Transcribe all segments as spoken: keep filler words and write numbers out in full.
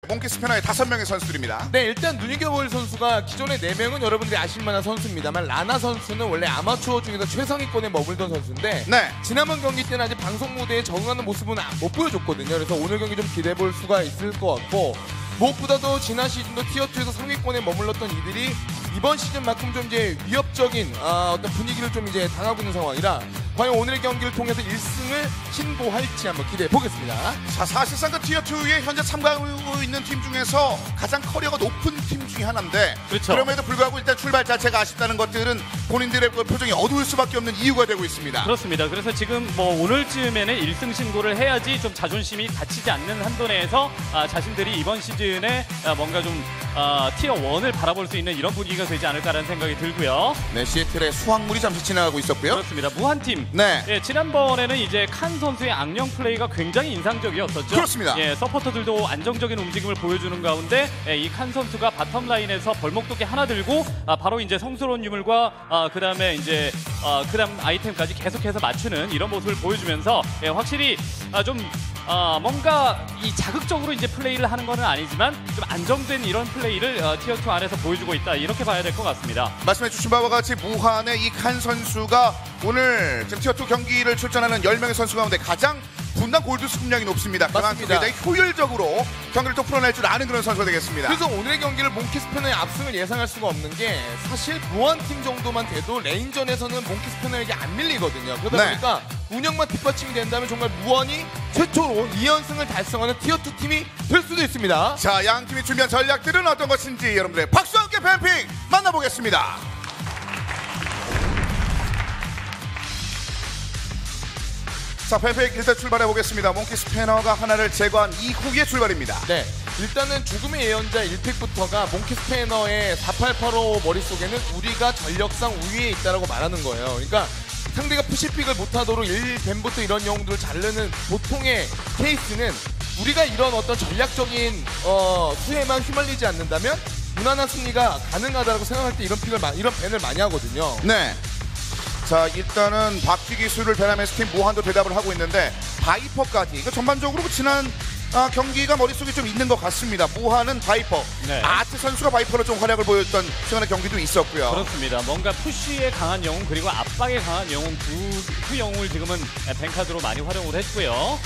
몽키 스패너의 다섯 명의 선수들입니다. 네, 일단 눈여겨볼 선수가 기존의 네 명은 여러분들이 아실만한 선수입니다만 라나 선수는 원래 아마추어 중에서 최상위권에 머물던 선수인데 네. 지난번 경기 때는 아직 방송 무대에 적응하는 모습은 못 보여줬거든요. 그래서 오늘 경기 좀 기대해볼 수가 있을 것 같고 무엇보다도 지난 시즌도 티어투에서 상위권에 머물렀던 이들이 이번 시즌만큼 좀 이제 위협적인 아, 어떤 분위기를 좀 이제 당하고 있는 상황이라 과연 오늘의 경기를 통해서 일 승을 신고할지 한번 기대해 보겠습니다. 자, 사실상 그 티어투에 현재 참가하고 있는 팀 중에서 가장 커리어가 높은 팀 중에 하나인데 그렇죠. 그럼에도 불구하고 일단 출발 자체가 아쉽다는 것들은 본인들의 그 표정이 어두울 수밖에 없는 이유가 되고 있습니다. 그렇습니다. 그래서 지금 뭐 오늘쯤에는 일 승 신고를 해야지 좀 자존심이 갇히지 않는 한도 내에서 아, 자신들이 이번 시즌에 아, 뭔가 좀 아, 티어 원을 바라볼 수 있는 이런 분위기가 되지 않을까라는 생각이 들고요. 네, 시애틀의 수확물이 잠시 지나가고 있었고요. 그렇습니다. 무한팀. 네. 예, 지난번에는 이제 칸 선수의 악령 플레이가 굉장히 인상적이었었죠. 그렇습니다. 예, 서포터들도 안정적인 움직임을 보여주는 가운데 예, 이 칸 선수가 바텀 라인에서 벌목도끼 하나 들고 아, 바로 이제 성스러운 유물과 아, 그다음에 이제 아, 그다음 아이템까지 계속해서 맞추는 이런 모습을 보여주면서 예, 확실히 아, 좀 아, 뭔가 이 자극적으로 이제 플레이를 하는 건 아니지만 좀 안정된 이런 플레이를 어, 티어투 안에서 보여주고 있다 이렇게 봐야 될 것 같습니다. 말씀해 주신 바와 같이 무한의 이 칸 선수가 오늘 지금 티어투 경기를 출전하는 열 명의 선수 가운데 가장 분당 골드 수급량이 높습니다. 그만큼 맞습니다. 굉장히 효율적으로 경기를 또 풀어낼 줄 아는 그런 선수가 되겠습니다. 그래서 오늘의 경기를 몽키 스패너의 압승을 예상할 수가 없는 게 사실 무한팀 정도만 돼도 레인전에서는 몽키 스패너에게 안 밀리거든요. 그러다 네. 보니까 운영만 뒷받침이 된다면 정말 무한이 최초로 이 연승을 달성하는 티어투 팀이 될 수도 있습니다. 자, 양 팀이 준비한 전략들은 어떤 것인지 여러분들의 박수와 함께 뱀픽 만나보겠습니다. 자, 뱀픽 일단 출발해 보겠습니다. 몽키 스패너가 하나를 제거한 이후의 출발입니다. 네, 일단은 죽음의 예언자 일 픽부터가 몽키 스패너의 사팔팔오 머릿속에는 우리가 전력상 우위에 있다라고 말하는 거예요. 그러니까 상대가 푸시픽을 못하도록 일 뱀부터 이런 영웅들을 자르는 보통의 케이스는 우리가 이런 어떤 전략적인 어, 수혜만 휘말리지 않는다면 무난한 승리가 가능하다고 생각할 때 이런 픽을 마, 이런 밴을 많이 하거든요. 네. 자, 일단은 바퀴 기술을 베라메스 팀 무한도 대답을 하고 있는데 바이퍼까지 이거 전반적으로 지난 아, 경기가 머릿속에 좀 있는 것 같습니다. 무한은 바이퍼, 네. 아트 선수가 바이퍼로 좀 활약을 보였던 최근의 경기도 있었고요. 그렇습니다. 뭔가 푸쉬에 강한 영웅 그리고 압박에 강한 영웅 두, 두 영웅을 지금은 뱅카드로 많이 활용을 했고요.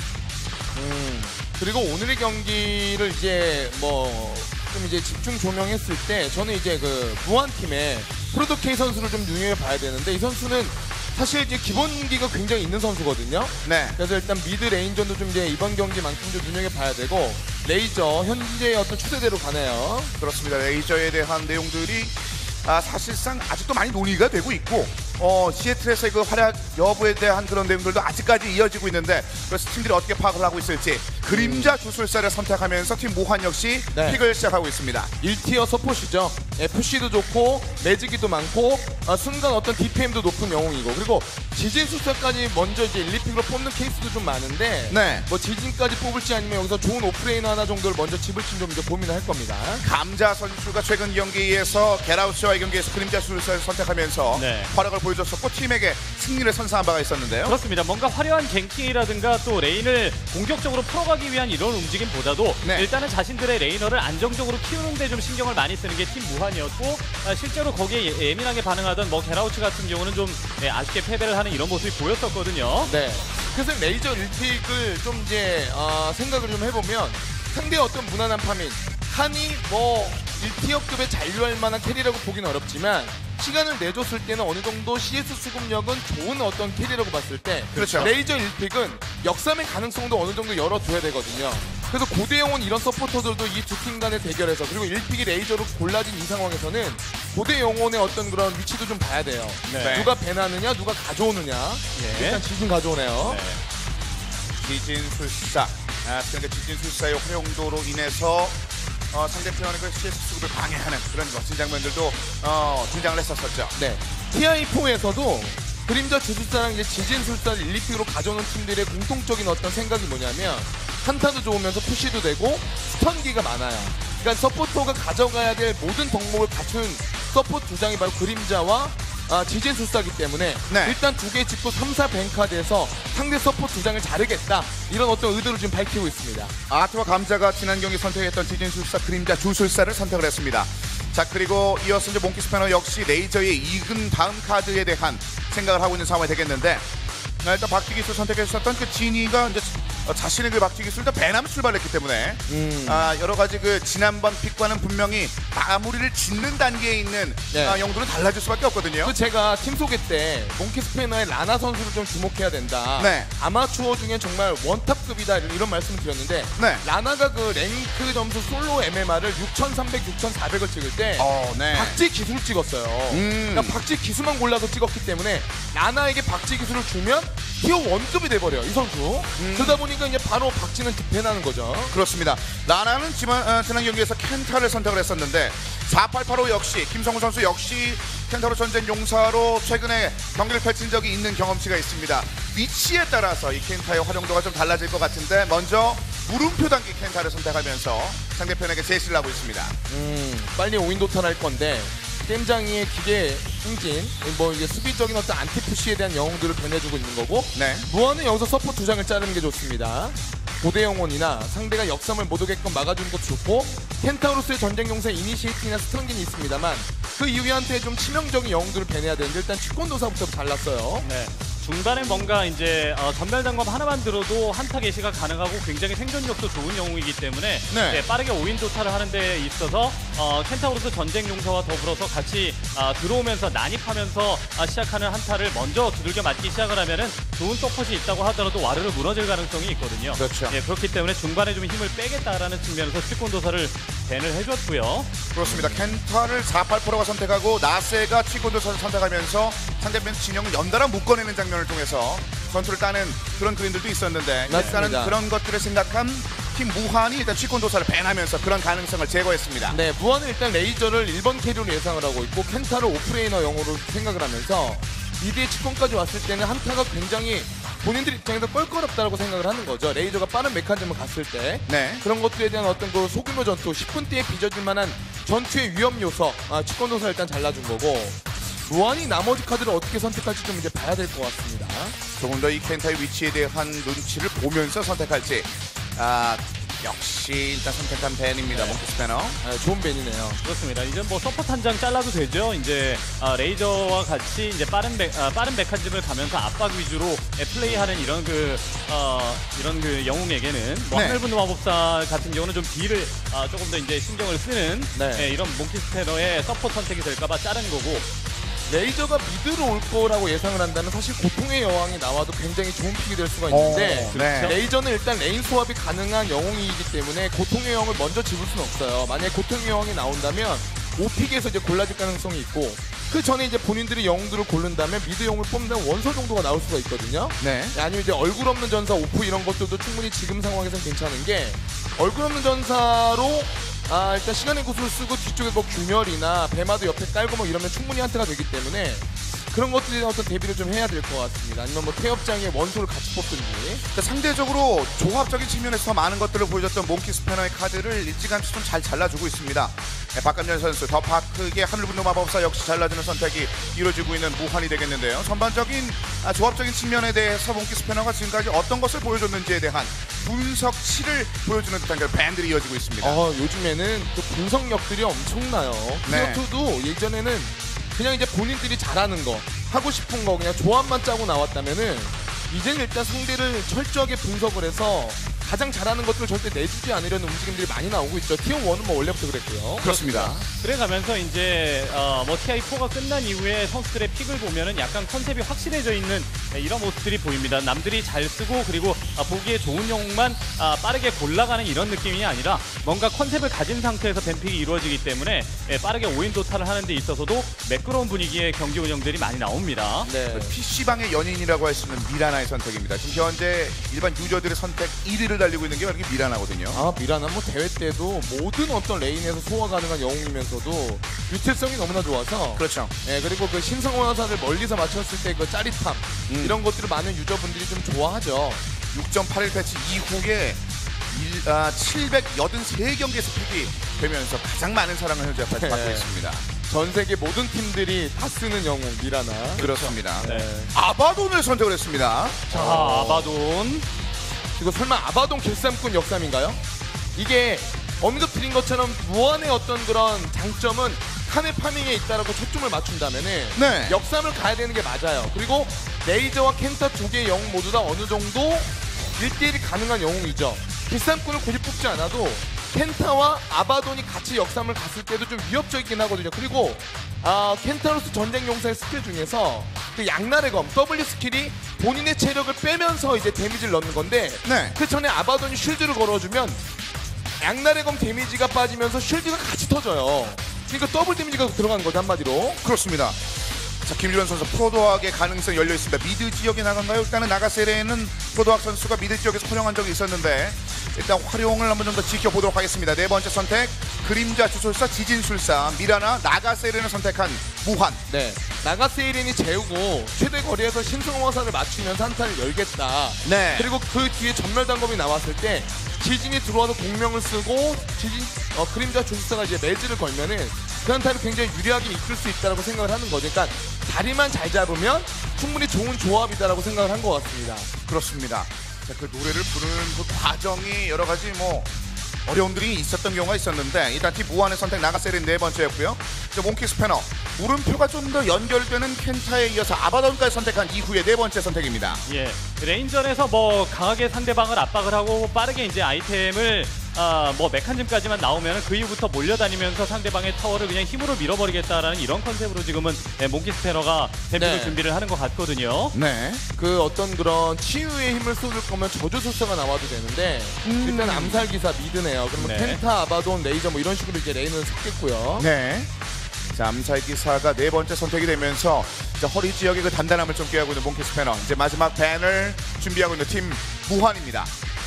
음, 그리고 오늘의 경기를 이제 뭐 좀 이제 집중 조명했을 때 저는 이제 그 무한팀의 프로도 K 선수를 좀 눈여겨 봐야 되는데 이 선수는 사실 이제 기본기가 굉장히 있는 선수거든요. 네. 그래서 일단 미드 레인전도 좀 이제 이번 경기만큼 좀 눈여겨 봐야 되고 레이저 현재의 어떤 추세대로 가네요. 그렇습니다. 레이저에 대한 내용들이 아, 사실상 아직도 많이 논의가 되고 있고 어, 시애틀에서의 그 활약 여부에 대한 그런 내용들도 아직까지 이어지고 있는데 그래서 팀들이 어떻게 파악을 하고 있을지 그림자 주술사를 선택하면서 팀 무한 역시 네. 픽을 시작하고 있습니다. 일 티어 서폿이죠. 에프씨도 좋고 매직기도 많고 아, 순간 어떤 디피엠도 높은 영웅이고 그리고 지진술사까지 먼저 이제 일, 이 픽으로 뽑는 케이스도 좀 많은데 네. 뭐 지진까지 뽑을지 아니면 여기서 좋은 오프레이너 하나 정도를 먼저 집을지 좀 이제 고민을 할 겁니다. 감자 선수가 최근 경기에서 게라우스와의 경기에서 그림자 주술사를 선택하면서 네. 활약을 보여줬었고 팀에게 승리를 선사한 바가 있었는데요. 그렇습니다. 뭔가 화려한 갱킹이라든가 또 레인을 공격적으로 풀어가기 위한 이런 움직임보다도 네. 일단은 자신들의 레이너를 안정적으로 키우는 데 좀 신경을 많이 쓰는 게 팀 무한이었고 아, 실제로 거기에 예- 예민하게 반응하던 뭐 게라우치 같은 경우는 좀 예, 아쉽게 패배를 하는 이런 모습이 보였었거든요. 네. 그래서 레이저 일 픽을 좀 이제 어, 생각을 좀 해보면 상대의 어떤 무난한 파민 한이 뭐 일 티어급에 잔류할 만한 캐리라고 보기는 어렵지만 시간을 내줬을 때는 어느 정도 씨에스 수급력은 좋은 어떤 캐리라고 봤을 때 그렇죠. 레이저 일 픽은 역삼의 가능성도 어느 정도 열어둬야 되거든요. 그래서 고대영혼 이런 서포터들도 이 두 팀 간의 대결에서 그리고 일 픽이 레이저로 골라진 이 상황에서는 고대영혼의 어떤 그런 위치도 좀 봐야 돼요. 네. 누가 배나느냐 누가 가져오느냐. 예. 일단 지진 가져오네요. 네. 지진술사. 아, 그러니까 지진술사의 활용도로 인해서 어, 상대편의 그 씨에스 수급을 방해하는 그런 멋진 장면들도 어, 등장을 했었었죠. 네. 티아이포에서도 그림자 주술사랑 이제 지진술사를 일, 이 픽으로 가져오는 팀들의 공통적인 어떤 생각이 뭐냐면 한타도 좋으면서 푸시도 되고 스턴기가 많아요. 그러니까 서포터가 가져가야 될 모든 덕목을 갖춘 서포트 두 장이 바로 그림자와 아, 지진 술사기 때문에 네. 일단 두 개 짚고 삼, 사 뱅카드에서 상대 서포 두 장을 자르겠다 이런 어떤 의도를 지금 밝히고 있습니다. 아트와 감자가 지난 경기 선택했던 지진술사 그림자 주술사를 선택을 했습니다. 자, 그리고 이어서 이제 몽키 스패너 역시 레이저의 익은 다음 카드에 대한 생각을 하고 있는 상황이 되겠는데, 아, 일단 박쥐 기술 선택했었던 그 지니가 이제 어, 자신의 그 박쥐 기술 일단 배남 출발했기 때문에 음. 아, 여러 가지 그 지난번 픽과는 분명히 마무리를 짓는 단계에 있는 네. 아, 영도는 달라질 수밖에 없거든요. 그 제가 팀 소개 때 몽키 스패너의 라나 선수를 좀 주목해야 된다. 네. 아마추어 중에 정말 원탑급이다 이런 말씀을 드렸는데 네. 라나가 그 랭크 점수 솔로 엠엠알을 육천삼백, 육천사백을 찍을 때 어, 네. 박쥐 기술을 찍었어요. 음. 그러니까 박쥐 기술만 골라서 찍었기 때문에 라나에게 박쥐 기술을 주면 티어 원급이 돼버려요, 이 선수. 음. 그러다 보니까 이제 바로 박쥐는 득패나는 거죠. 그렇습니다. 라나는 지난, 어, 지난 경기에서 켄타를 선택을 했었는데 사팔팔오 역시 김성우 선수 역시 켄타로 전쟁 용사로 최근에 경기를 펼친 적이 있는 경험치가 있습니다. 위치에 따라서 이 켄타의 활용도가 좀 달라질 것 같은데 먼저 물음표 단계 켄타를 선택하면서 상대편에게 제시를 하고 있습니다. 음, 빨리 오인도탄 할 건데 겜장이의 기계 행진, 뭐 이게 수비적인 어떤 안티푸시에 대한 영웅들을 변해주고 있는 거고, 네. 무한은 여기서 서포 두 장을 자르는 게 좋습니다. 고대 영혼이나 상대가 역삼을 못 오게끔 막아주는 것도 좋고, 켄타우로스의 전쟁 용사의 이니시에이팅이나 스트런긴이 있습니다만 그 이후한테 좀 치명적인 영웅들을 배내야 되는데 일단 치권도사부터 잘랐어요. 네. 중반에 뭔가 이제 어, 전멸 단검 하나만 들어도 한타 개시가 가능하고 굉장히 생존력도 좋은 영웅이기 때문에 네. 네, 빠르게 오인 도타를 하는 데 있어서 어, 켄타우로스 전쟁 용사와 더불어서 같이 아, 들어오면서 난입하면서 아, 시작하는 한타를 먼저 두들겨 맞기 시작을 하면은 좋은 서폿이 있다고 하더라도 와르르 무너질 가능성이 있거든요. 그렇죠. 예, 그렇기 때문에 중반에 좀 힘을 빼겠다라는 측면에서 치권도사를 밴을 해줬고요. 그렇습니다. 켄타를 사팔팔오가 선택하고 나세가 치곤도사를 선택하면서 상대편 진영을 연달아 묶어내는 장면을 통해서 전투를 따는 그런 그림들도 있었는데 맞습니다. 일단은 그런 것들을 생각한 팀 무한이 일단 치곤도사를 밴하면서 그런 가능성을 제거했습니다. 네, 무한은 일단 레이저를 일 번 캐리로 예상을 하고 있고 켄타를 오프레이너 영으로 생각을 하면서 미드의 치권까지 왔을 때는 한타가 굉장히 본인들 입장에서 껄끄럽다고 생각을 하는 거죠. 레이저가 빠른 메커니즘을 갔을 때 네. 그런 것들에 대한 어떤 그 소규모 전투 십 분대에 빚어질 만한 전투의 위험 요소, 아, 치권도사 일단 잘라준 거고, 무한이 나머지 카드를 어떻게 선택할지 좀 이제 봐야 될 것 같습니다. 조금 더 이 켄타의 위치에 대한 눈치를 보면서 선택할지. 아, 역시 일단 선택한 밴입니다. 몽키 스패너. 아, 좋은 밴이네요. 그렇습니다. 이제 뭐 서포트 한 장 잘라도 되죠. 이제 아, 레이저와 같이 이제 빠른 백 아, 빠른 메커니즘을 가면서 압박 위주로 예, 플레이하는 이런 그 어, 이런 그 영웅에게는 뭐 네. 하늘분노 마법사 같은 경우는 좀 딜을 아, 조금 더 이제 신경을 쓰는 네. 예, 이런 몽키 스패너의 서포트 선택이 될까봐 자른 거고. 레이저가 미드로 올 거라고 예상을 한다면 사실 고통의 여왕이 나와도 굉장히 좋은 픽이 될 수가 있는데 오, 네. 레이저는 일단 레인 소합이 가능한 영웅이기 때문에 고통의 여왕을 먼저 집을 수는 없어요. 만약에 고통의 여왕이 나온다면 오 픽에서 이제 골라질 가능성이 있고, 그 전에 이제 본인들이 영웅들을 고른다면 미드 영웅을 뽑는다면 원소 정도가 나올 수가 있거든요. 네. 아니면 이제 얼굴 없는 전사 오프 이런 것들도 충분히 지금 상황에서는 괜찮은 게, 얼굴 없는 전사로 아 일단 시간의 구슬을 쓰고 뒤쪽에 뭐 균열이나 배마도 옆에 깔고 뭐 이러면 충분히 한타가 되기 때문에 그런 것들에 대한 어떤 대비를 좀 해야 될 것 같습니다. 아니면 뭐 태엽장에 원소를 같이 뽑든지. 그러니까 상대적으로 조합적인 측면에서 더 많은 것들을 보여줬던 몽키 스패너의 카드를 일찌감치 좀 잘 잘라주고 있습니다. 네, 박감현 선수 더 파크의 하늘분노 마법사 역시 잘라주는 선택이 이루어지고 있는 무한이 되겠는데요. 전반적인 아, 조합적인 측면에 대해서 몽키 스패너가 지금까지 어떤 것을 보여줬는지에 대한 분석치를 보여주는 듯한 그런 밴들이 이어지고 있습니다. 어, 요즘에는 그 분석력들이 엄청나요. 네. 티어투도 예전에는 그냥 이제 본인들이 잘하는 거, 하고 싶은 거 그냥 조합만 짜고 나왔다면은 이제는 일단 상대를 철저하게 분석을 해서 가장 잘하는 것들을 절대 내주지 않으려는 움직임들이 많이 나오고 있죠. 티어 원은 뭐 원래부터 그랬고요. 그렇습니다. 그래가면서 이제 어, 뭐 티아이 포가 끝난 이후에 선수들의 픽을 보면은 약간 컨셉이 확실해져 있는 네, 이런 모습들이 보입니다. 남들이 잘 쓰고 그리고 아, 보기에 좋은 영웅만 아, 빠르게 골라가는 이런 느낌이 아니라 뭔가 컨셉을 가진 상태에서 뱀픽이 이루어지기 때문에 예, 빠르게 오인 도타를 하는 데 있어서도 매끄러운 분위기의 경기 운영들이 많이 나옵니다. 네. 피씨방의 연인이라고 할 수 있는 미라나의 선택입니다. 지금 현재 일반 유저들의 선택 일 위를 달리고 있는 게 바로 이게 미라나거든요. 아, 미라나 뭐 대회 때도 모든 어떤 레인에서 소화 가능한 영웅이면서도 유체성이 너무나 좋아서. 그렇죠. 예, 그리고 그 신성원화사를 멀리서 맞췄을 때 그 짜릿함, 음. 이런 것들을 많은 유저분들이 좀 좋아하죠. 육 점 팔일 패치 이후에 일, 아, 칠백팔십삼 경기에서 픽이 되면서 가장 많은 사랑을 현재 받고 네. 있습니다. 전 세계 모든 팀들이 다 쓰는 영웅 미라나. 그렇습니다. 네. 아바돈을 선택을 했습니다. 자, 아바돈. 이거 설마 아바돈 길쌈꾼 역삼인가요? 이게 언급 드린 것처럼 무한의 어떤 그런 장점은 칸의 파밍에 있다라고 초점을 맞춘다면은 네. 역삼을 가야 되는 게 맞아요. 그리고 레이저와 켄타 두 개의 영웅 모두 다 어느 정도 일 대일이 가능한 영웅이죠. 길쌈꾼을 굳이 뽑지 않아도 켄타와 아바돈이 같이 역삼을 갔을 때도 좀 위협적이긴 하거든요. 그리고 아, 켄타로스 전쟁 용사의 스킬 중에서 그 양날의 검 W 스킬이 본인의 체력을 빼면서 이제 데미지를 넣는 건데 네. 그 전에 아바돈이 쉴드를 걸어주면 양날의 검 데미지가 빠지면서 쉴드가 같이 터져요. 그러니까 더블 데미지가 들어가는 거죠, 한마디로. 그렇습니다. 자, 김유란 선수 프로도학의 가능성이 열려 있습니다. 미드 지역에 나간가요? 일단은 나가세레는 프로도학 선수가 미드 지역에서 활용한 적이 있었는데 일단 활용을 한번 좀 더 지켜보도록 하겠습니다. 네 번째 선택 그림자 주술사 지진술사 미라나 나가세레를 선택한 무한. 네, 나가세이렌이 재우고 최대 거리에서 신성화살을 맞추면서 한타를 열겠다. 네. 그리고 그 뒤에 전멸 단검이 나왔을 때 지진이 들어와서 공명을 쓰고 지진 어, 그림자 주술사가 이제 매즈를 걸면은 그 한타를 굉장히 유리하게 이끌 수 있다라고 생각을 하는 거죠. 그러니까 자리만 잘 잡으면 충분히 좋은 조합이다라고 생각을 한 것 같습니다. 그렇습니다. 자, 그 노래를 부르는 그 과정이 여러 가지 뭐 어려움들이 있었던 경우가 있었는데 일단 팀 무한의 선택 나가세린 네 번째였고요. 이제 몽키 스패너 물음표가 좀 더 연결되는 켄타에 이어서 아바돈까지 선택한 이후의 네 번째 선택입니다. 예, 레인전에서 뭐 강하게 상대방을 압박을 하고 빠르게 이제 아이템을 아, 뭐 메칸즘까지만 나오면 그 이후부터 몰려다니면서 상대방의 타워를 그냥 힘으로 밀어버리겠다라는 이런 컨셉으로 지금은 예, 몽키 스패너가 댐핑을 네. 준비를 하는 것 같거든요. 네. 그 어떤 그런 치유의 힘을 쏟을 거면 저주술사가 나와도 되는데 음. 일단 암살기사 미드네요. 그러면 네. 켄타, 아바돈, 레이저 뭐 이런 식으로 이제 레인을 섞겠고요. 네. 자, 암살기사가 네 번째 선택이 되면서 자, 허리 지역의 그 단단함을 좀 꾀하고 있는 몽키 스패너. 이제 마지막 밴을 준비하고 있는 팀 무한입니다.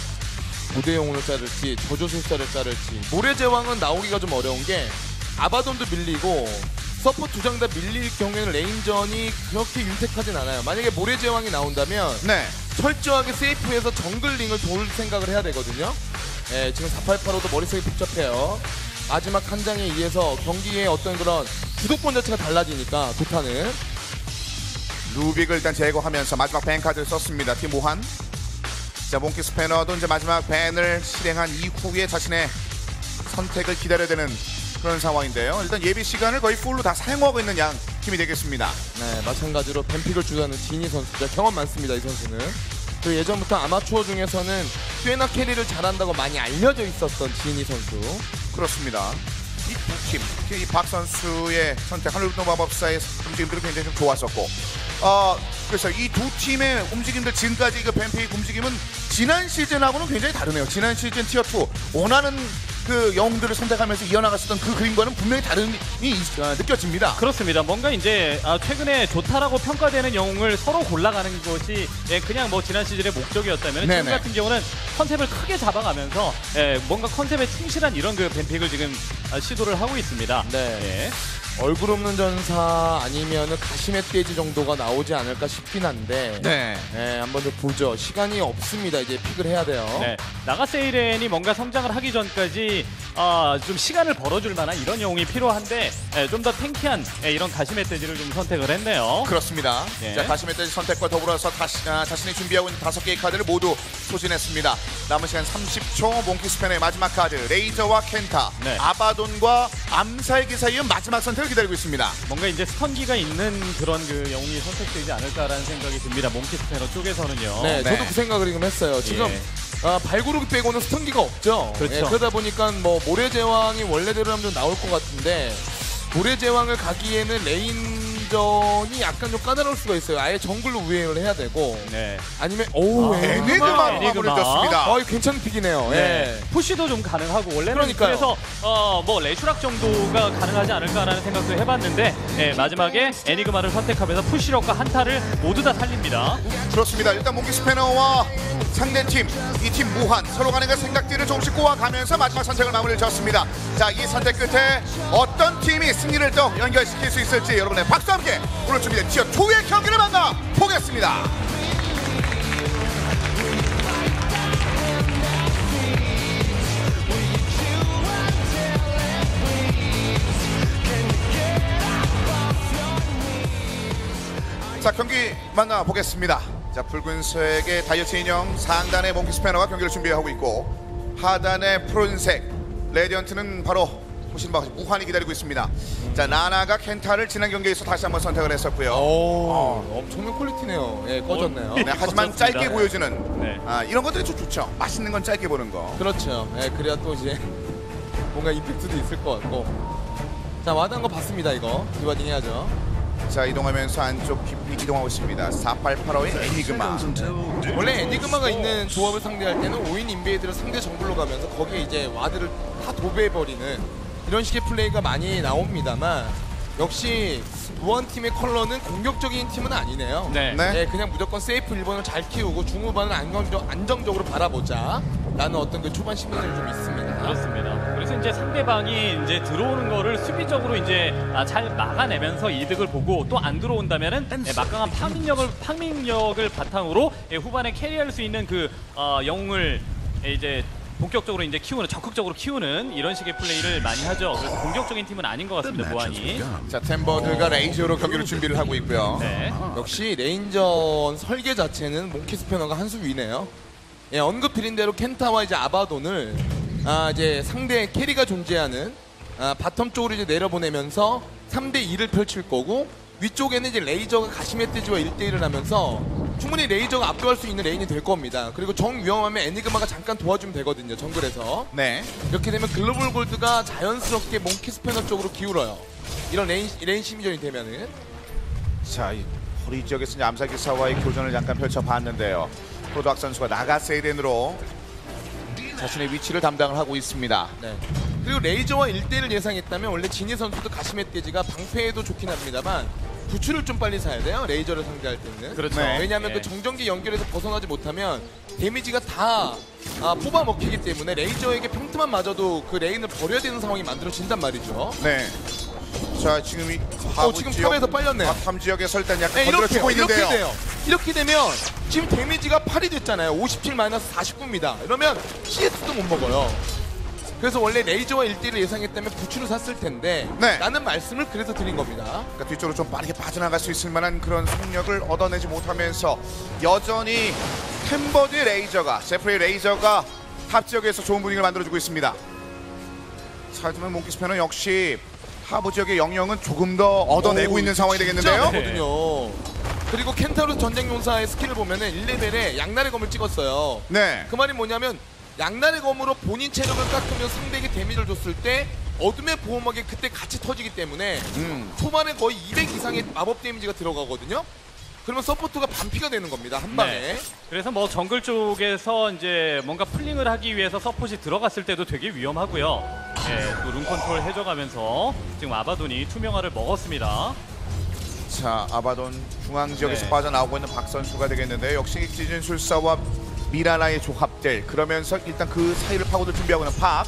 고대영웅을 자를지 저주술사를 자를지 모래제왕은 나오기가 좀 어려운 게 아바돈도 밀리고 서포 두 장 다 밀릴 경우에는 레인전이 그렇게 윤택하진 않아요. 만약에 모래제왕이 나온다면 네. 철저하게 세이프해서 정글링을 돌 생각을 해야 되거든요. 예, 지금 사팔팔오도 머릿속이 복잡해요. 마지막 한 장에 의해서 경기의 어떤 그런 주도권 자체가 달라지니까 도타는. 루빅을 일단 제거하면서 마지막 밴 카드를 썼습니다. 팀 무한. 자, 몽키 스패너도 이제 마지막 밴을 실행한 이후에 자신의 선택을 기다려야 되는 그런 상황인데요. 일단 예비 시간을 거의 풀로 다 사용하고 있는 양 팀이 되겠습니다. 네, 마찬가지로 뱀픽을 주도하는 지니 선수죠. 경험 많습니다, 이 선수는. 그 예전부터 아마추어 중에서는 꽤나 캐리를 잘한다고 많이 알려져 있었던 지니 선수. 그렇습니다. 이 두 팀, 특히 이 박 선수의 선택, 하늘노마법사의 움직임들이 굉장히 좀 좋았었고, 어, 그래서 이 두 팀의 움직임들 지금까지 그 뱀픽 움직임은 지난 시즌하고는 굉장히 다르네요. 지난 시즌 티어 투 원하는 그 영웅들을 선택하면서 이어나갔었던 그 그림과는 분명히 다름이 있- 어, 느껴집니다. 그렇습니다. 뭔가 이제 아, 최근에 좋다라고 평가되는 영웅을 서로 골라가는 것이 예, 그냥 뭐 지난 시즌의 목적이었다면 네네. 지금 같은 경우는 컨셉을 크게 잡아가면서 예, 뭔가 컨셉에 충실한 이런 그 뱀픽을 지금 아, 시도를 하고 있습니다. 네. 예. 얼굴 없는 전사 아니면은 가시멧 돼지 정도가 나오지 않을까 싶긴 한데. 네. 네, 한번 더 보죠. 시간이 없습니다. 이제 픽을 해야 돼요. 네, 나가세이렌이 뭔가 성장을 하기 전까지 아, 좀 시간을 벌어줄 만한 이런 영웅이 필요한데 예, 좀 더 탱키한 예, 이런 가시멧 돼지를 좀 선택을 했네요. 그렇습니다. 예. 자, 가시멧 돼지 선택과 더불어서 다시, 아, 자신이 준비하고 있는 다섯 개의 카드를 모두 소진했습니다. 남은 시간 삼십 초 몽키 스팬의 마지막 카드 레이저와 켄타, 네. 아바돈과 암살기사 이은 마지막 선택을 기다리고 있습니다. 뭔가 이제 스턴기가 있는 그런 그 영웅이 선택되지 않을까라는 생각이 듭니다. 몽키 스패너 쪽에서는요. 네, 네. 저도 그 생각을 지금 했어요. 지금 예. 아, 발구르기 빼고는 스턴기가 없죠. 그렇죠. 예, 그러다 보니까 뭐 모래제왕이 원래대로 하면 좀 나올 것 같은데 모래제왕을 가기에는 레인전이 약간 좀 까다로울 수가 있어요. 아예 정글로 우회를 해야 되고 네. 아니면 오 아, 에 에네그마로 에네그마. 마무리를 졌습니다. 어, 이거 괜찮은 픽이네요. 네. 예. 푸시도 좀 가능하고 원래는 그러니까요. 그래서 어, 뭐 레슈락 정도가 가능하지 않을까라는 생각도 해봤는데 예, 마지막에 애니그마를 선택하면서 푸시력과 한타를 모두 다 살립니다. 그렇습니다. 일단 몽키 스패너와 상대팀, 이 팀 무한 서로 간의 그 생각들을 조금씩 꼬아가면서 마지막 선택을 마무리를 졌습니다. 자, 이 선택 끝에 어떤 팀이 승리를 또 연결시킬 수 있을지 여러분의 박수와 함께 오늘 준비된 티어 투의 경기를 만나보겠습니다. 자, 경기 만나보겠습니다. 자, 붉은색의 다이어트 인형 상단의 몽키 스패너가 경기를 준비하고 있고 하단의 푸른색 레디언트는 바로 보시는 바와 같이 무한히 기다리고 있습니다. 자, 나나가 켄타를 지난 경기에서 다시 한번 선택을 했었고요. 오, 엄청난 퀄리티네요. 예, 꺼졌네요. 네, 하지만 그렇습니다. 짧게 보여주는 네. 아, 이런 것들이 좀 좋죠. 맛있는 건 짧게 보는 거. 그렇죠. 예, 그래야 또 이제 뭔가 임팩트도 있을 것 같고. 자, 와드한 거 봤습니다, 이거. 디바딩 해야죠. 자, 이동하면서 안쪽 깊이 이동하고 있습니다. 사팔팔오의 애니그마. 원래 애니그마가 있는 조합을 상대할 때는 오인 인베이드를 상대 정글로 가면서 거기에 이제 와드를 다 도배해버리는 이런 식의 플레이가 많이 나옵니다만 역시 무한팀의 컬러는 공격적인 팀은 아니네요. 네. 네. 네, 그냥 무조건 세이프 일 번을 잘 키우고 중후반은 안정적, 안정적으로 바라보자 라는 어떤 그 초반 심리는 좀 있습니다. 그렇습니다. 그래서 이제 상대방이 이제 들어오는 거를 수비적으로 이제 아, 잘 막아내면서 이득을 보고 또 안 들어온다면은 예, 막강한 파밍력을 파밍력을 바탕으로 예, 후반에 캐리할 수 있는 그 어, 영웅을 예, 이제 본격적으로 이제 키우는 적극적으로 키우는 이런 식의 플레이를 많이 하죠. 그래서 공격적인 팀은 아닌 것 같습니다. 무한이. 자, 템버드가 레이저로 경기를 준비를 하고 있고요. 네. 역시 레인전 설계 자체는 몽키 스패너가 한 수 위네요. 예, 언급드린 대로 켄타와 이제 아바돈을 아, 이제 상대 캐리가 존재하는 아, 바텀 쪽으로 이제 내려보내면서 삼 대 이를 펼칠 거고 위쪽에는 이제 레이저가 가시멧돼지와 일 대 일을 하면서 충분히 레이저가 압도할 수 있는 레인이 될 겁니다. 그리고 정 위험하면 애니그마가 잠깐 도와주면 되거든요. 정글에서. 네. 이렇게 되면 글로벌 골드가 자연스럽게 몽키 스패너 쪽으로 기울어요. 이런 레인, 레인 심리전이 되면은. 자, 이 허리 지역에서 이제 암살기사와의 교전을 잠깐 펼쳐봤는데요. 프로도악 선수가 나가세이덴으로 자신의 위치를 담당을 하고 있습니다. 네. 그리고 레이저와 일 대 일을 예상했다면 원래 지니 선수도 가시멧돼지가 방패에도 좋긴 합니다만 부추를 좀 빨리 사야 돼요. 레이저를 상대할 때는. 그렇죠. 네. 왜냐하면 예. 그 정전기 연결해서 벗어나지 못하면 데미지가 다 아, 뽑아 먹히기 때문에 레이저에게 평트만 맞아도 그 레인을 버려야 되는 상황이 만들어진단 말이죠. 네. 자, 지금 이 어, 지금 탑에서 빨렸네요. 탑 지역에서 일단 약간 네, 이렇게 건드려주고 이렇게 있는데요. 돼요. 이렇게 되면 지금 데미지가 팔이 됐잖아요. 오십칠 마이너스 사십구입니다. 이러면 씨에스도 못 먹어요. 그래서 원래 레이저와 일 대 일을 예상했다면 부추를 샀을 텐데 네. 라는 말씀을 그래서 드린 겁니다. 그러니까 뒤쪽으로 좀 빠르게 빠져나갈 수 있을 만한 그런 속력을 얻어내지 못하면서 여전히 템버드의 레이저가 제프리의 레이저가 탑 지역에서 좋은 분위기를 만들어주고 있습니다. 자, 하지만 몽키 스패너 역시 하부 지역의 영역은 조금 더 얻어내고 오, 있는 상황이 진짜 되겠는데요. 거든요. 그리고 켄타로 전쟁용사의 스킬을 보면은 일 레벨에 양날의 검을 찍었어요. 네. 그 말이 뭐냐면 양날의 검으로 본인 체력을 깎으면 상대에게 데미지를 줬을 때 어둠의 보호막이 그때 같이 터지기 때문에 음. 초반에 거의 이백 이상의 마법 데미지가 들어가거든요. 그러면 서포트가 반피가 되는 겁니다. 한 방에. 네. 그래서 뭐 정글 쪽에서 이제 뭔가 풀링을 하기 위해서 서폿이 들어갔을 때도 되게 위험하고요. 예, 또 룬 컨트롤 해줘가면서 지금 아바돈이 투명화를 먹었습니다. 자, 아바돈 중앙 지역에서 네. 빠져나오고 있는 박 선수가 되겠는데 역시 지진술사와 미라나의 조합들 그러면서 일단 그 사이를 파고들 준비하고 있는 박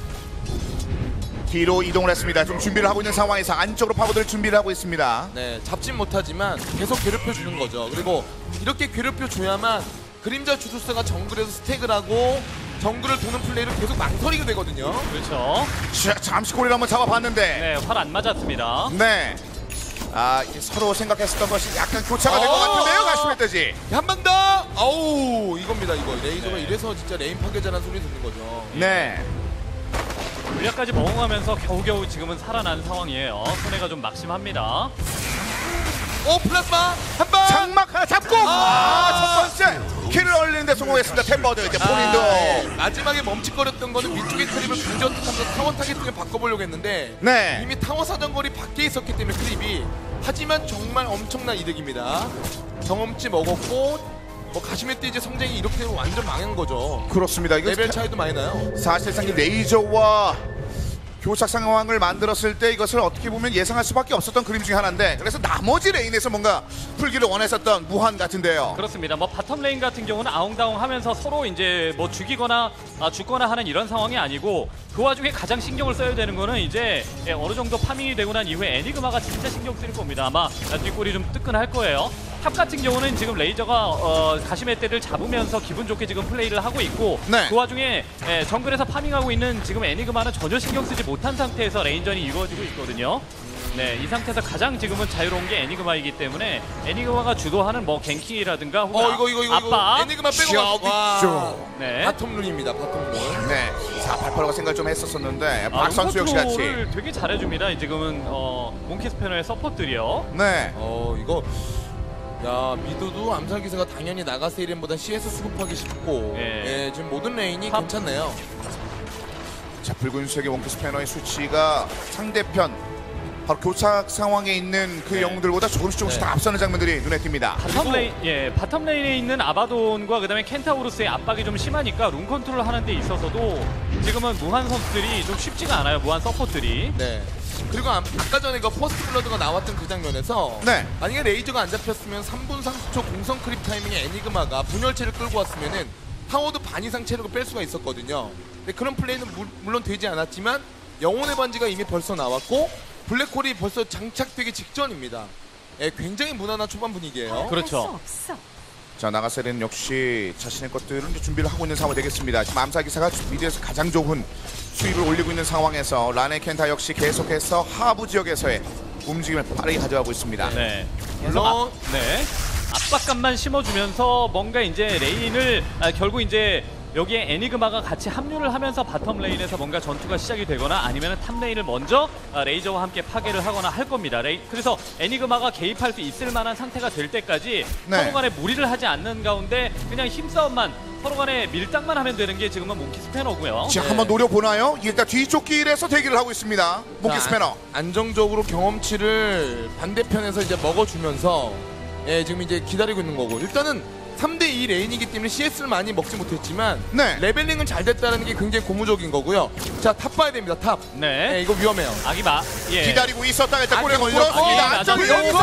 뒤로 이동을 했습니다. 좀 준비를 하고 있는 상황에서 안쪽으로 파고들 준비를 하고 있습니다. 네, 잡진 못하지만 계속 괴롭혀 주는 거죠. 그리고 이렇게 괴롭혀 줘야만 그림자 주술사가 정글에서 스택을 하고 정글을 도는 플레이를 계속 망설이게 되거든요. 그렇죠. 자, 잠시 고리를 한번 잡아봤는데 네, 활 안 맞았습니다. 네. 아, 이 서로 생각했었던 것이 약간 교차가 된 것 어! 같은데요, 가시멧돼지. 한 방 더! 아우, 이겁니다, 이거. 레이저가 네. 이래서 진짜 레인 파괴자라는 소리 듣는 거죠. 네. 물약까지 먹어가면서 겨우겨우 지금은 살아난 상황이에요. 손해가 좀 막심합니다. 오, 플라스마! 한 방! 장막 하나 잡고 아, 첫 번째 킬을 올리는데 성공했습니다. 템버드 이제 본인도. 아, 네. 마지막에 멈칫거렸던 거는 위쪽의 트립을 공전하면서 타워 타겟팅을 바꿔보려고 했는데 네. 이미 타워 사정거리 밖에 있었기 때문에 트립이 하지만 정말 엄청난 이득입니다. 경험치 먹었고 뭐 가시멧돼지 성장이 이렇게 되면 완전 망한 거죠. 그렇습니다. 이거 레벨 차이도 많이 나요. 사실상 이 레이저와 교착 상황을 만들었을 때 이것을 어떻게 보면 예상할 수밖에 없었던 그림 중에 하나인데 그래서 나머지 레인에서 뭔가 풀기를 원했었던 무한 같은데요. 그렇습니다. 뭐 바텀 레인 같은 경우는 아웅다웅하면서 서로 이제 뭐 죽이거나 아, 죽거나 하는 이런 상황이 아니고 그 와중에 가장 신경을 써야 되는 거는 이제 예, 어느 정도 파밍이 되고 난 이후에 애니그마가 진짜 신경 쓰일 겁니다. 아마 뒷골이 좀 뜨끈할 거예요. 탑 같은 경우는 지금 레이저가 어, 가시멧 대를 잡으면서 기분 좋게 지금 플레이를 하고 있고 네. 그 와중에 예, 정글에서 파밍하고 있는 지금 애니그마는 전혀 신경 쓰지 못한 상태에서 레인전이 이루어지고 있거든요. 네, 이 상태에서 가장 지금은 자유로운 게 애니그마이기 때문에 애니그마가 주도하는 뭐 갱킹이라든가 혹은 어 이거 이거 이거 압박. 이거 애니그마 빼고 와. 죠. 네. 바텀 룬입니다. 바텀 룬. 네. 자, 발파로가 생각 좀 했었었는데 아, 박선수 역시 같이. 컨트롤을 되게 잘해줍니다. 지금은 어, 몽키 스패너의 서포트들이요. 네. 어 이거 야 미드도 암살 기세가 당연히 나가세이렌보다 씨에스 수급하기 쉽고 예. 예, 지금 모든 레인이 탑. 괜찮네요. 자, 붉은색의 원크 스패너의 수치가 상대편 바로 교착 상황에 있는 그 네. 영웅들보다 조금씩 조금씩 네. 더 앞서는 장면들이 눈에 띕니다. 바텀 레인, 예, 바텀 레인에 있는 아바돈과 그다음에 켄타우루스의 압박이 좀 심하니까 룸 컨트롤 하는 데 있어서도 지금은 무한 선수들이 좀 쉽지가 않아요. 무한 서포트들이. 네. 그리고 아, 아까 전에 그 퍼스트 블러드가 나왔던 그 장면에서 네. 만약에 레이저가 안 잡혔으면 삼 분 삼십 초 공성 크립 타이밍에 애니그마가 분열체를 끌고 왔으면은 타워도 반 이상 체력을 뺄 수가 있었거든요. 근데 그런 플레이는 물, 물론 되지 않았지만 영혼의 반지가 이미 벌써 나왔고 블랙홀이 벌써 장착되기 직전입니다. 예, 굉장히 무난한 초반 분위기예요. 그렇죠. 자, 나가세는 역시 자신의 것들을 이제 준비를 하고 있는 상황이 되겠습니다. 지금 암사기사가 미드에서 가장 좋은 수입을 올리고 있는 상황에서 라네 켄타 역시 계속해서 하부 지역에서의 움직임을 빠르게 가져가고 있습니다. 네. 물론 아, 네. 압박감만 심어주면서 뭔가 이제 레인을 아, 결국 이제 여기에 애니그마가 같이 합류를 하면서 바텀 레인에서 뭔가 전투가 시작이 되거나 아니면 탑 레인을 먼저 아, 레이저와 함께 파괴를 하거나 할 겁니다. 레이, 그래서 애니그마가 개입할 수 있을 만한 상태가 될 때까지 네. 서로 간에 무리를 하지 않는 가운데 그냥 힘싸움만 서로 간에 밀당만 하면 되는 게 지금은 몽키 스패너고요. 지금 네. 한번 노려보나요? 일단 뒤쪽 길에서 대기를 하고 있습니다. 몽키 자, 스패너. 안정적으로 경험치를 반대편에서 이제 먹어주면서 예, 지금 이제 기다리고 있는 거고 일단은 삼 대 이 레인이기 때문에 씨에스를 많이 먹지 못했지만 네. 레벨링은 잘 됐다는 게 굉장히 고무적인 거고요. 자, 탑 봐야 됩니다. 탑. 네. 예, 이거 위험해요. 아기마. 예. 기다리고 있었다가 일단 골에 아직 걸렸습니다. 걸렸고, 안쪽으로 나중에 연결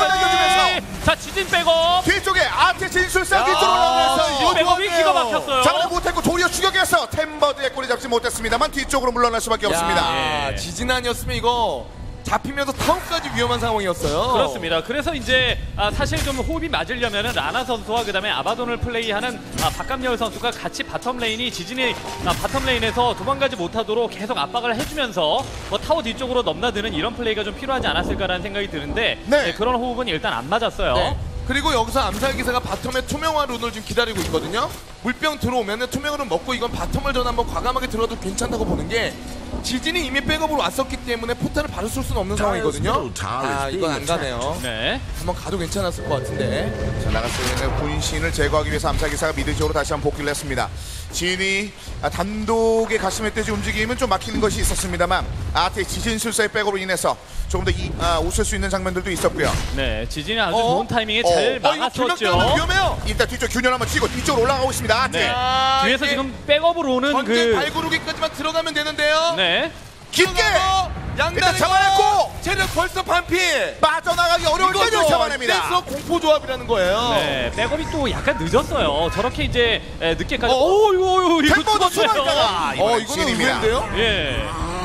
당겨주면서 자, 지진 백업. 뒤쪽에 아트 진술상 야, 뒤쪽으로 올라오면서 이거 백업이 좋았네요. 기가 막혔어요. 잡지 못했고 도리어 추격해서 템버드의 골이 잡지 못했습니다만 뒤쪽으로 물러날 수밖에 없습니다. 야, 예. 지진 아니었으면 이거 잡히면서 타운까지 위험한 상황이었어요. 그렇습니다. 그래서 이제 아, 사실 좀 호흡이 맞으려면은 라나 선수와 그다음에 아바돈을 플레이하는 아, 박감열 선수가 같이 바텀 레인이 지진이 아, 바텀 레인에서 도망가지 못하도록 계속 압박을 해주면서 뭐 타워 뒤쪽으로 넘나드는 이런 플레이가 좀 필요하지 않았을까라는 생각이 드는데 네. 네, 그런 호흡은 일단 안 맞았어요. 네. 그리고 여기서 암살 기사가 바텀에 투명화 룬을 지금 기다리고 있거든요. 물병 들어오면 투명화 룬 먹고 이건 바텀을 전 한번 과감하게 들어도 괜찮다고 보는 게 지진이 이미 백업으로 왔었기 때문에 포탄을 바로 쏠 수는 없는 상황이거든요. 아, 이건 안 가네요. 네. 한번 가도 괜찮았을 것 같은데. 자, 나가스의 본신을 제거하기 위해서 암사기사가 미드 지역으로 다시 한번 복귀를 했습니다. 진이 아, 단독의 가시멧돼지 움직임은 좀 막히는 것이 있었습니다만 아트의 지진술사의 백으로 인해서 조금 더 이, 아, 웃을 수 있는 장면들도 있었고요. 네, 지진이 아주 어? 좋은 타이밍에 어? 잘 어, 이거 막았었죠. 균형대는 위험해요. 일단 뒤쪽 균열 한번 치고 뒤쪽으로 올라가고 있습니다. 아트. 네. 아, 뒤에서 이게 지금 백업으로 오는 전쟁 그 발구르기까지만 들어가면 되는데요. 네. 깊게 양다리 일단 잡아냈고 체력 벌써 반피. 빠져나가기 어려울 때를 잡아냅니다. 그래서 공포 조합이라는 거예요. 네, 백업이 또 약간 늦었어요. 저렇게 이제 에, 늦게까지. 어? 오, 이거 이거 템포도 죽었어요. 수발자가 어, 이번엔 이거는 진입니다. 의외인데요? 예.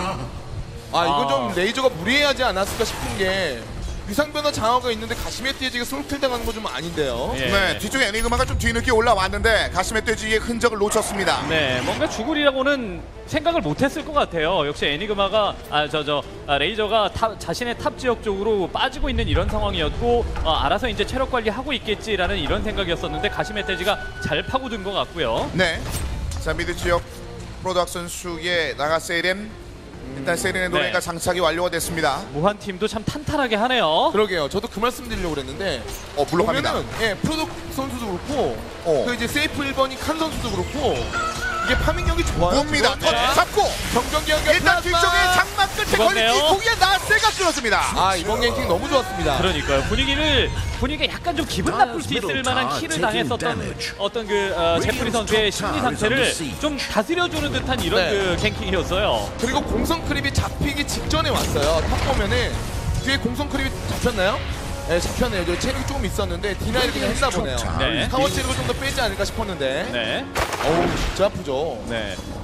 아, 이건 아. 좀 레이저가 무리하지 않았을까 싶은 게 위상변화 장화가 있는데 가시멧돼지가 솔킬 당하는 거 좀 아닌데요. 예. 네, 뒤쪽에 애니그마가 좀 뒤늦게 올라왔는데 가시멧돼지의 흔적을 놓쳤습니다. 네, 뭔가 죽으리라고는 생각을 못했을 것 같아요. 역시 애니그마가 아 저 저 아, 레이저가 탑, 자신의 탑 지역 쪽으로 빠지고 있는 이런 상황이었고 어, 알아서 이제 체력 관리하고 있겠지라는 이런 생각이었었는데 가시멧돼지가 잘 파고든 것 같고요. 네, 자 미드 지역 프로덕 선수의 나가세이렌 일단 세이렌의 노래가 네. 장착이 완료가 됐습니다. 무한 팀도 참 탄탄하게 하네요. 그러게요. 저도 그 말씀 드리려고 그랬는데 어 물러갑니다. 보면은 예, 프로덕 선수도 그렇고 어. 그 이제 세이프 일 번이 칸 선수도 그렇고 이게 파밍력이 좋아요. 봅니다. 지금. 더 네. 잡고 정전기 연결 일단 플라스마. 뒤쪽에 장막 끝에 걸린 죽었네요. 뒤쪽에 나세가 끊어집니다. 아, 이번 갱킹 너무 좋았습니다. 그러니까요. 분위기를 분위기가 약간 좀 기분 나쁠 수 있을 만한 킬을 당했었던 어떤 그 어, 제프리 선수의 심리 상태를 좀 다스려주는 듯한 이런 네. 그 갱킹이었어요. 그리고 공성 크립이 잡히기 직전에 왔어요. 탑 보면은 뒤에 공성 크립이 잡혔나요? 네, 잡혔네요. 저 체력이 조금 있었는데 디나이를 그냥 했나 보네요. 네. 타워 체력을 좀 더 빼지 않을까 싶었는데 네. 어우, 진짜 아프죠. 네.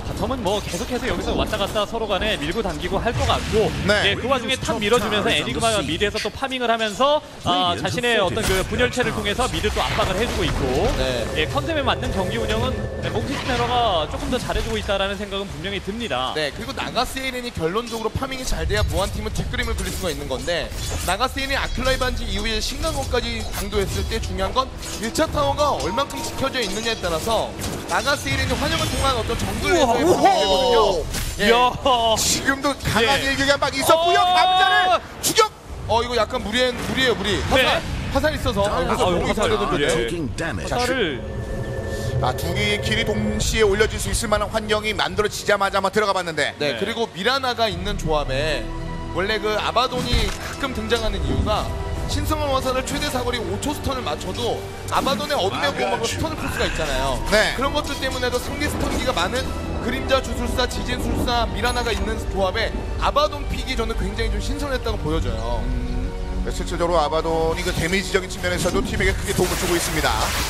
바텀은 뭐 계속해서 여기서 왔다 갔다 서로 간에 밀고 당기고 할 것 같고 네. 예, 그 와중에 탑 밀어주면서 애니그마가 미드에서 또 파밍을 하면서 아, 자신의 어떤 그 분열체를 통해서 미드 또 압박을 해주고 있고 네. 예, 컨셉에 맞는 경기 운영은 몽키스테너가 조금 더 잘해주고 있다는 생각은 분명히 듭니다. 네, 그리고 나가스에렌이 결론적으로 파밍이 잘 돼야 무한팀은 뒷그림을 그릴 수가 있는 건데 나가스에렌이 아킬라이 반지 이후에 신강호까지 강도했을 때 중요한 건 일 차 타워가 얼만큼 지켜져 있느냐에 따라서 나가스에렌이 환영을 통한 어떤 정글에서의 파밍이 되거든요. 예. 이야. 지금도 강한 예. 일격이 한 방 있었고요. 어. 감자를 추격. 어 이거 약간 무리해 무리해요 무리. 화살 네. 화살 있어서 아, 그래서 아유, 공이 화살. 있어야 예. 되는데. 화살을 아, 두 개의 길이 동시에 올려질 수 있을 만한 환경이 만들어지자마자 한번 들어가 봤는데 네, 네. 그리고 미라나가 있는 조합에 원래 그 아바돈이 가끔 등장하는 이유가 신성한 화살을 최대 사거리 오 초 스턴을 맞춰도 아바돈의 어둠의 보호막으로 스턴을 풀 수가 있잖아요. 네. 그런 것들 때문에도 상대 스턴기가 많은 그림자 주술사, 지진술사, 미라나가 있는 조합에 아바돈 픽이 저는 굉장히 좀 신선했다고 보여져요. 네, 실질적으로 아바돈이 그 데미지적인 측면에서도 팀에게 크게 도움을 주고 있습니다.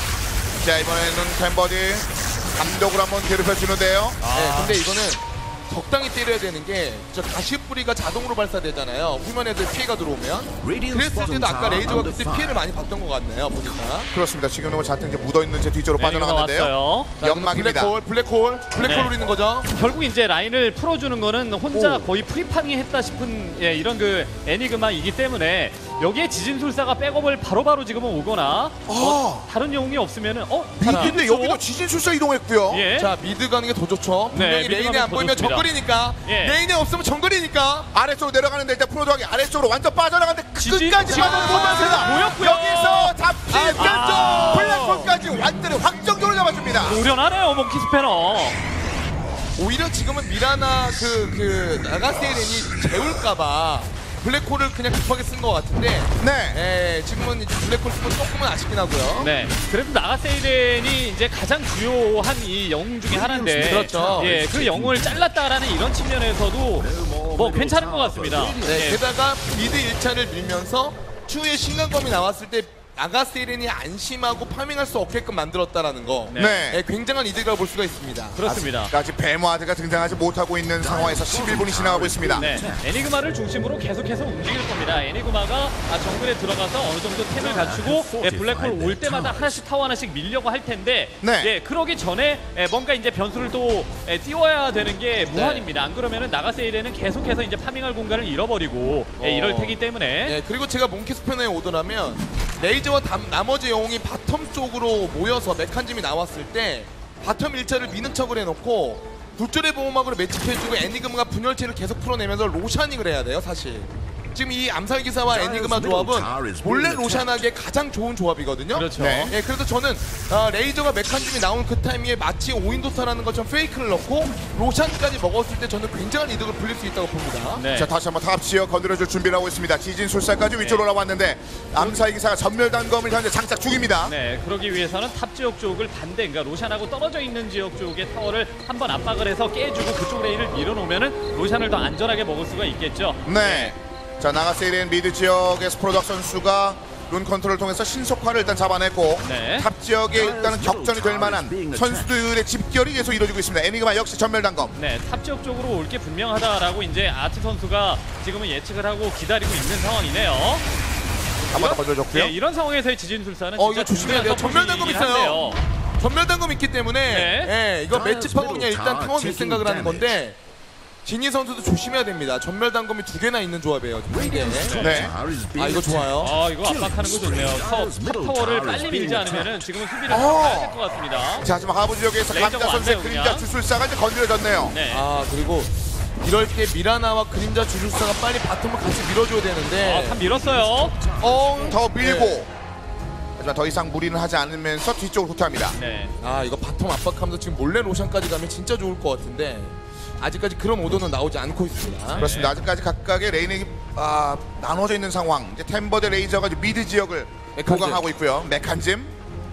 자, 이번에는 템버디 감독으로 한번 괴롭혀 주는데요. 네, 근데 이거는 적당히 때려야 되는 게 저 가시뿌리가 자동으로 발사되잖아요. 후면 애들 피해가 들어오면. 그랬을 때도 아까 레이저가 그때 피해를 많이 봤던 것 같네요. 보니까. 그렇습니다. 지금 너무 잣은 이제 묻어있는 제 뒤쪽으로 애니그마 빠져나갔는데요. 왔어요. 자, 연막입니다. 블랙홀, 블랙홀, 블랙홀 네. 노리는 거죠. 결국 이제 라인을 풀어주는 거는 혼자 오. 거의 프리파밍 했다 싶은 예, 이런 그 애니그마이기 때문에 여기에 지진술사가 백업을 바로바로 지금은 오거나 어, 다른 영웅이 없으면은 어? 근데 여기도 지진술사 이동했고요. 예. 자 미드 가는 게 더 좋죠. 네, 분명히 미드 레인에 가는 안 게 보이면 더 좋습니다. 정글이니까. 예. 레인에 없으면 정글이니까. 아래쪽으로 내려가는데 일단 프로드하기 아래쪽으로 완전 빠져나가는데 지진- 끝까지 지진- 빠져나갑니다. 보였고요. 여기서 잡힌 아. 블랙홀까지 완전히 확정적으로 잡아줍니다. 노련하네요 몽키 스패너. 오히려 지금은 미라나 그, 그 나가세렌이 재울까봐 블랙홀을 그냥 급하게 쓴 것 같은데 네. 예, 지금은 이제 블랙홀 쓰면 조금은 아쉽긴 하고요. 네. 그래도 나가세이렌이 이제 가장 주요한 이 영웅 중에 하나인데 그렇죠. 예, 그 영웅을 잘랐다라는 이런 측면에서도 뭐 괜찮은 것 같습니다. 네, 예. 게다가 미드 일 차를 밀면서 추후에 신간검이 나왔을 때 나가세렌이 안심하고 파밍할 수 없게끔 만들었다라는 거. 네. 네. 예, 굉장한 이득이라고 볼 수가 있습니다. 그렇습니다. 아직 베모아드가 등장하지 못하고 있는 상황에서 십일 분이 지나가고 있습니다. 네, 애니그마를 중심으로 계속해서 움직일 겁니다. 애니그마가 아, 정글에 들어가서 어느 정도 템을 갖추고 예, 블랙홀 올 때마다 하나씩 타워 하나씩 밀려고 할 텐데 네. 예, 그러기 전에 예, 뭔가 이제 변수를 또 예, 띄워야 되는 게 무한입니다. 안 그러면은 나가세이렌은 계속해서 이제 파밍할 공간을 잃어버리고 예, 이럴 테기 때문에 예, 그리고 제가 몽키스 편에 오더라면 레이저와 담, 나머지 영웅이 바텀 쪽으로 모여서 메칸즘이 나왔을 때 바텀 일 차를 미는 척을 해놓고 불줄의 보호막으로 매집해주고 애니그마가 분열체를 계속 풀어내면서 로샤닝을 해야 돼요 사실. 지금 이 암살 기사와 애니그마 조합은 몰래 로샤나기에 가장 좋은 조합이거든요. 그렇죠. 네. 예, 그래서 저는 아, 레이저가 메칸즘이 나온 그 타이밍에 마치 오인도타라는 것처럼 페이크를 넣고 로샨까지 먹었을 때 저는 굉장한 이득을 불릴 수 있다고 봅니다. 네. 자, 다시 한번 탑 지역 건드려줄 준비를 하고 있습니다. 지진술사까지 위쪽으로 올라왔는데 암사의 기사가 전멸 단검을 현재 장착 중입니다. 네, 그러기 위해서는 탑 지역 쪽을 반대, 그러니까 로샨하고 떨어져 있는 지역 쪽의 타워를 한번 압박을 해서 깨주고 그쪽 레인을 밀어놓으면은 로샨을 더 안전하게 먹을 수가 있겠죠. 네. 자, 나가세이렌 미드 지역의 스프로덕 선수가 룬 컨트롤을 통해서 신속화를 일단 잡아냈고 네. 탑 지역에 일단은 격전이 될 만한 선수들의 집결이 계속 이루어지고 있습니다. 애니그마 역시 전멸 단검. 네, 탑 지역 쪽으로 올 게 분명하다라고 이제 아트 선수가 지금은 예측을 하고 기다리고 있는 상황이네요. 한 번 더 건져줬고요. 네, 이런 상황에서의 지진술사는 어, 진짜 이거 조심해야 돼요. 전멸 단검 포지션이긴 있어요. 한데요. 전멸 단검 있기 때문에 네. 예, 이거 매치하고 그냥 일단 타워 밀 생각을 하는 건데 지니 선수도 조심해야 됩니다. 전멸 단검이 두 개나 있는 조합이에요. 이게. 네. 아 이거 좋아요. 아, 이거 압박하는 거 좋네요. 터, 탑 타워를 빨리 밀지 않으면은 지금은 수비를 어. 가야 될 것 같습니다. 자, 하지만 하부 지역에서 레이저가 감자 선수의 왔네요, 그림자 그냥. 주술사가 이제 건드려졌네요. 네. 아 그리고 이럴 때 미라나와 그림자 주술사가 빨리 바텀을 같이 밀어줘야 되는데 아, 탑 밀었어요. 어, 더 밀고 네. 하지만 더 이상 무리는 하지 않으면서 뒤쪽으로 후퇴합니다. 네. 아 이거 바텀 압박하면서 지금 몰래 로션까지 가면 진짜 좋을 것 같은데 아직까지 그런 오더는 나오지 않고 있습니다. 그렇습니다. 아직까지 각각의 레인이 아, 나눠져 있는 상황. 이제 템버 대 레이저가 이제 미드 지역을 메칸즘. 보강하고 있고요. 메칸즘.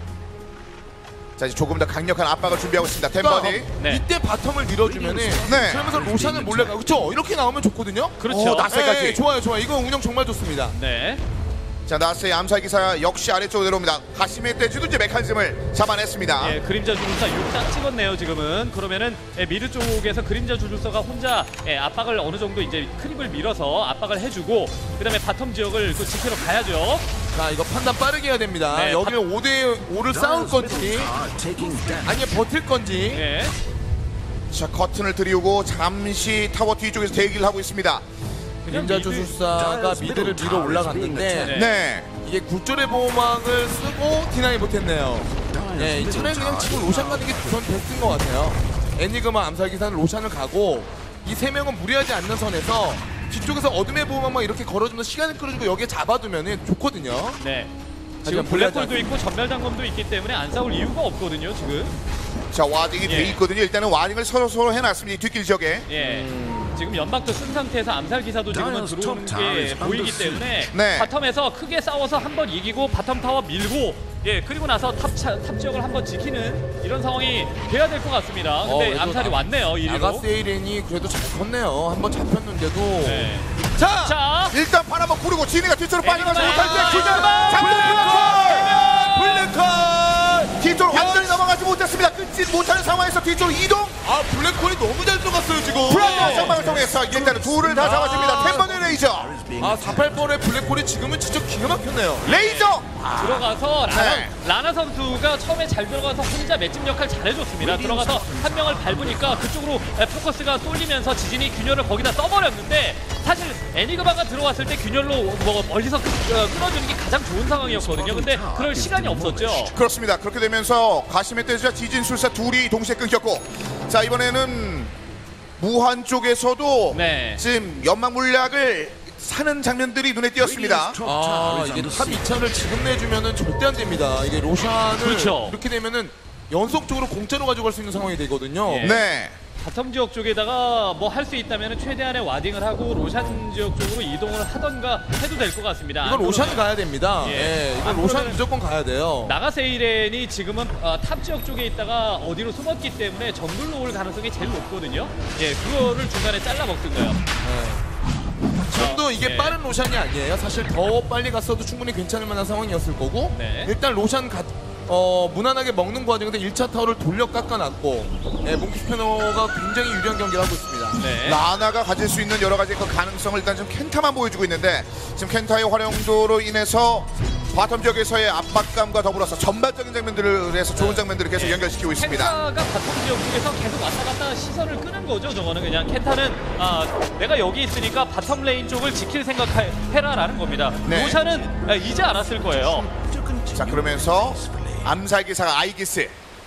자, 이제 조금 더 강력한 압박을 준비하고 있습니다. 템버디. 네. 이때 바텀을 밀어주면은 네. 그러면서 로션을 몰래 가. 그렇죠? 이렇게 나오면 좋거든요. 그렇죠. 오, 낯설까지. 네, 좋아요, 좋아요. 이거 운영 정말 좋습니다. 네. 자, 나스의 암살 기사 역시 아래쪽으로 내려옵니다. 가시메 떼지도 이제 메커니즘을 잡아냈습니다. 예, 그림자 주술사 육 딱 찍었네요 지금은. 그러면은 예, 미드 쪽에서 그림자 주술사가 혼자 예, 압박을 어느 정도 이제 크립을 밀어서 압박을 해주고 그다음에 바텀 지역을 또 지키러 가야죠. 자, 이거 판단 빠르게 해야 됩니다. 네, 여기는 오 대 오를 싸울 건지 아니면 버틸 건지. 예. 자, 커튼을 들이우고 잠시 타워 뒤쪽에서 대기를 하고 있습니다. 그냥 그림자 미드- 주술사가 미드를 밀어 올라갔는데 네. 네. 이게 굴절의 보호막을 쓰고 디나이 못했네요. 네, 이 차라리 그냥 지금 로션 가는 게 전 베스트인 것 같아요. 애니그마 암살기사는 로션을 가고 이 세 명은 무리하지 않는 선에서 뒤쪽에서 어둠의 보호막만 이렇게 걸어주면서 시간을 끌어주고 여기에 잡아두면 좋거든요. 네. 지금 하지만 블랙홀도 불리하지 있고 전멸당검도 있기 때문에 안 싸울 이유가 없거든요 지금. 자, 와딩이 예. 돼 있거든요. 일단은 와딩을 서로 서로 해놨습니다. 이 뒷길 지역에. 예. 지금 연막도 쓴 상태에서 암살 기사도 지금은 들어오는 게 보이기 때문에 네. 바텀에서 크게 싸워서 한번 이기고 바텀 타워 밀고 예 그리고 나서 탑, 차, 탑 지역을 한번 지키는 이런 상황이 돼야 될 것 같습니다. 근데 그래도 암살이 나- 왔네요 이리로. 아가세이렌이 그래도 잘 컸네요. 한번 잡혔는데도. 네. 자, 자, 일단 판 한번 구르고 지니가 뒤쪽으로 빠지면서 애니그마! 못할 때 기자 애니그마! 잡고 블랙홀! 뒤쪽으로 완전히 넘어가지 못했습니다. 끊지 못하는 상황에서 뒤쪽으로 이동. 아, 블랙홀이 너무 잘 들어갔어요 지금. 브라더 상방을 통해서 일단은 둘을 다 잡아줍니다. 템버의 레이저. 아, 사팔팔의 블랙홀이 지금은 진짜 기가 막혔네요. 레이저. 들어가서 라나, 네. 라나 선수가 처음에 잘 들어가서 혼자 맷집 역할 잘해줬습니다. 들어가서 한 명을 밟으니까 그쪽으로 에, 포커스가 쏠리면서 지진이 균열을 거기다 써버렸는데 사실 애니그마가 들어왔을 때 균열로 뭐 멀리서 끄, 어, 끊어주는 게 가장 좋은 상황이었거든요. 근데 그럴 시간이 없었죠. 그렇습니다. 그렇게 되면서 가시메 떼지와 지진술사 둘이 동시에 끊겼고, 자, 이번에는 무한 쪽에서도 네. 지금 연막 물약을 사는 장면들이 눈에 띄었습니다. 아, 이게 탑 이 차를 지금 내주면은 절대 안 됩니다. 이게 로션을 그렇죠. 이렇게 되면은 연속적으로 공짜로 가져갈 수 있는 상황이 되거든요. 예. 네. 바텀 지역 쪽에다가 뭐 할 수 있다면 최대한의 와딩을 하고 로샨 지역 쪽으로 이동을 하던가 해도 될 것 같습니다. 이건 안 로션 그러면- 가야 됩니다. 예. 예, 이건 안 로션 그러면은- 무조건 가야 돼요. 나가세이렌이 지금은 어, 탑 지역 쪽에 있다가 어디로 숨었기 때문에 정글로 올 가능성이 제일 높거든요. 예, 그거를 중간에 잘라 먹든가요. 지금도 이게 예. 빠른 로션이 아니에요. 사실 더 빨리 갔어도 충분히 괜찮을 만한 상황이었을 거고 네. 일단 로션 가, 어, 무난하게 먹는 과정에서 일 차 타워를 돌려 깎아놨고 예, 몽키 스패너가 굉장히 유리한 경기를 하고 있습니다. 네. 라나가 가질 수 있는 여러 가지 그 가능성을 일단 지금 켄타만 보여주고 있는데, 지금 켄타의 활용도로 인해서 바텀 지역에서의 압박감과 더불어서 전반적인 장면들을 해서 좋은 장면들을 계속 예. 연결시키고 있습니다. 켄타가 바텀 지역 쪽에서 계속 왔다 갔다 시선을 끄는 거죠. 저거는 그냥 켄타는 아, 내가 여기 있으니까 바텀 레인 쪽을 지킬 생각해라라는 겁니다. 네. 로샤는 아, 이제 알았을 거예요. 자, 그러면서 암살 기사가 아이기스,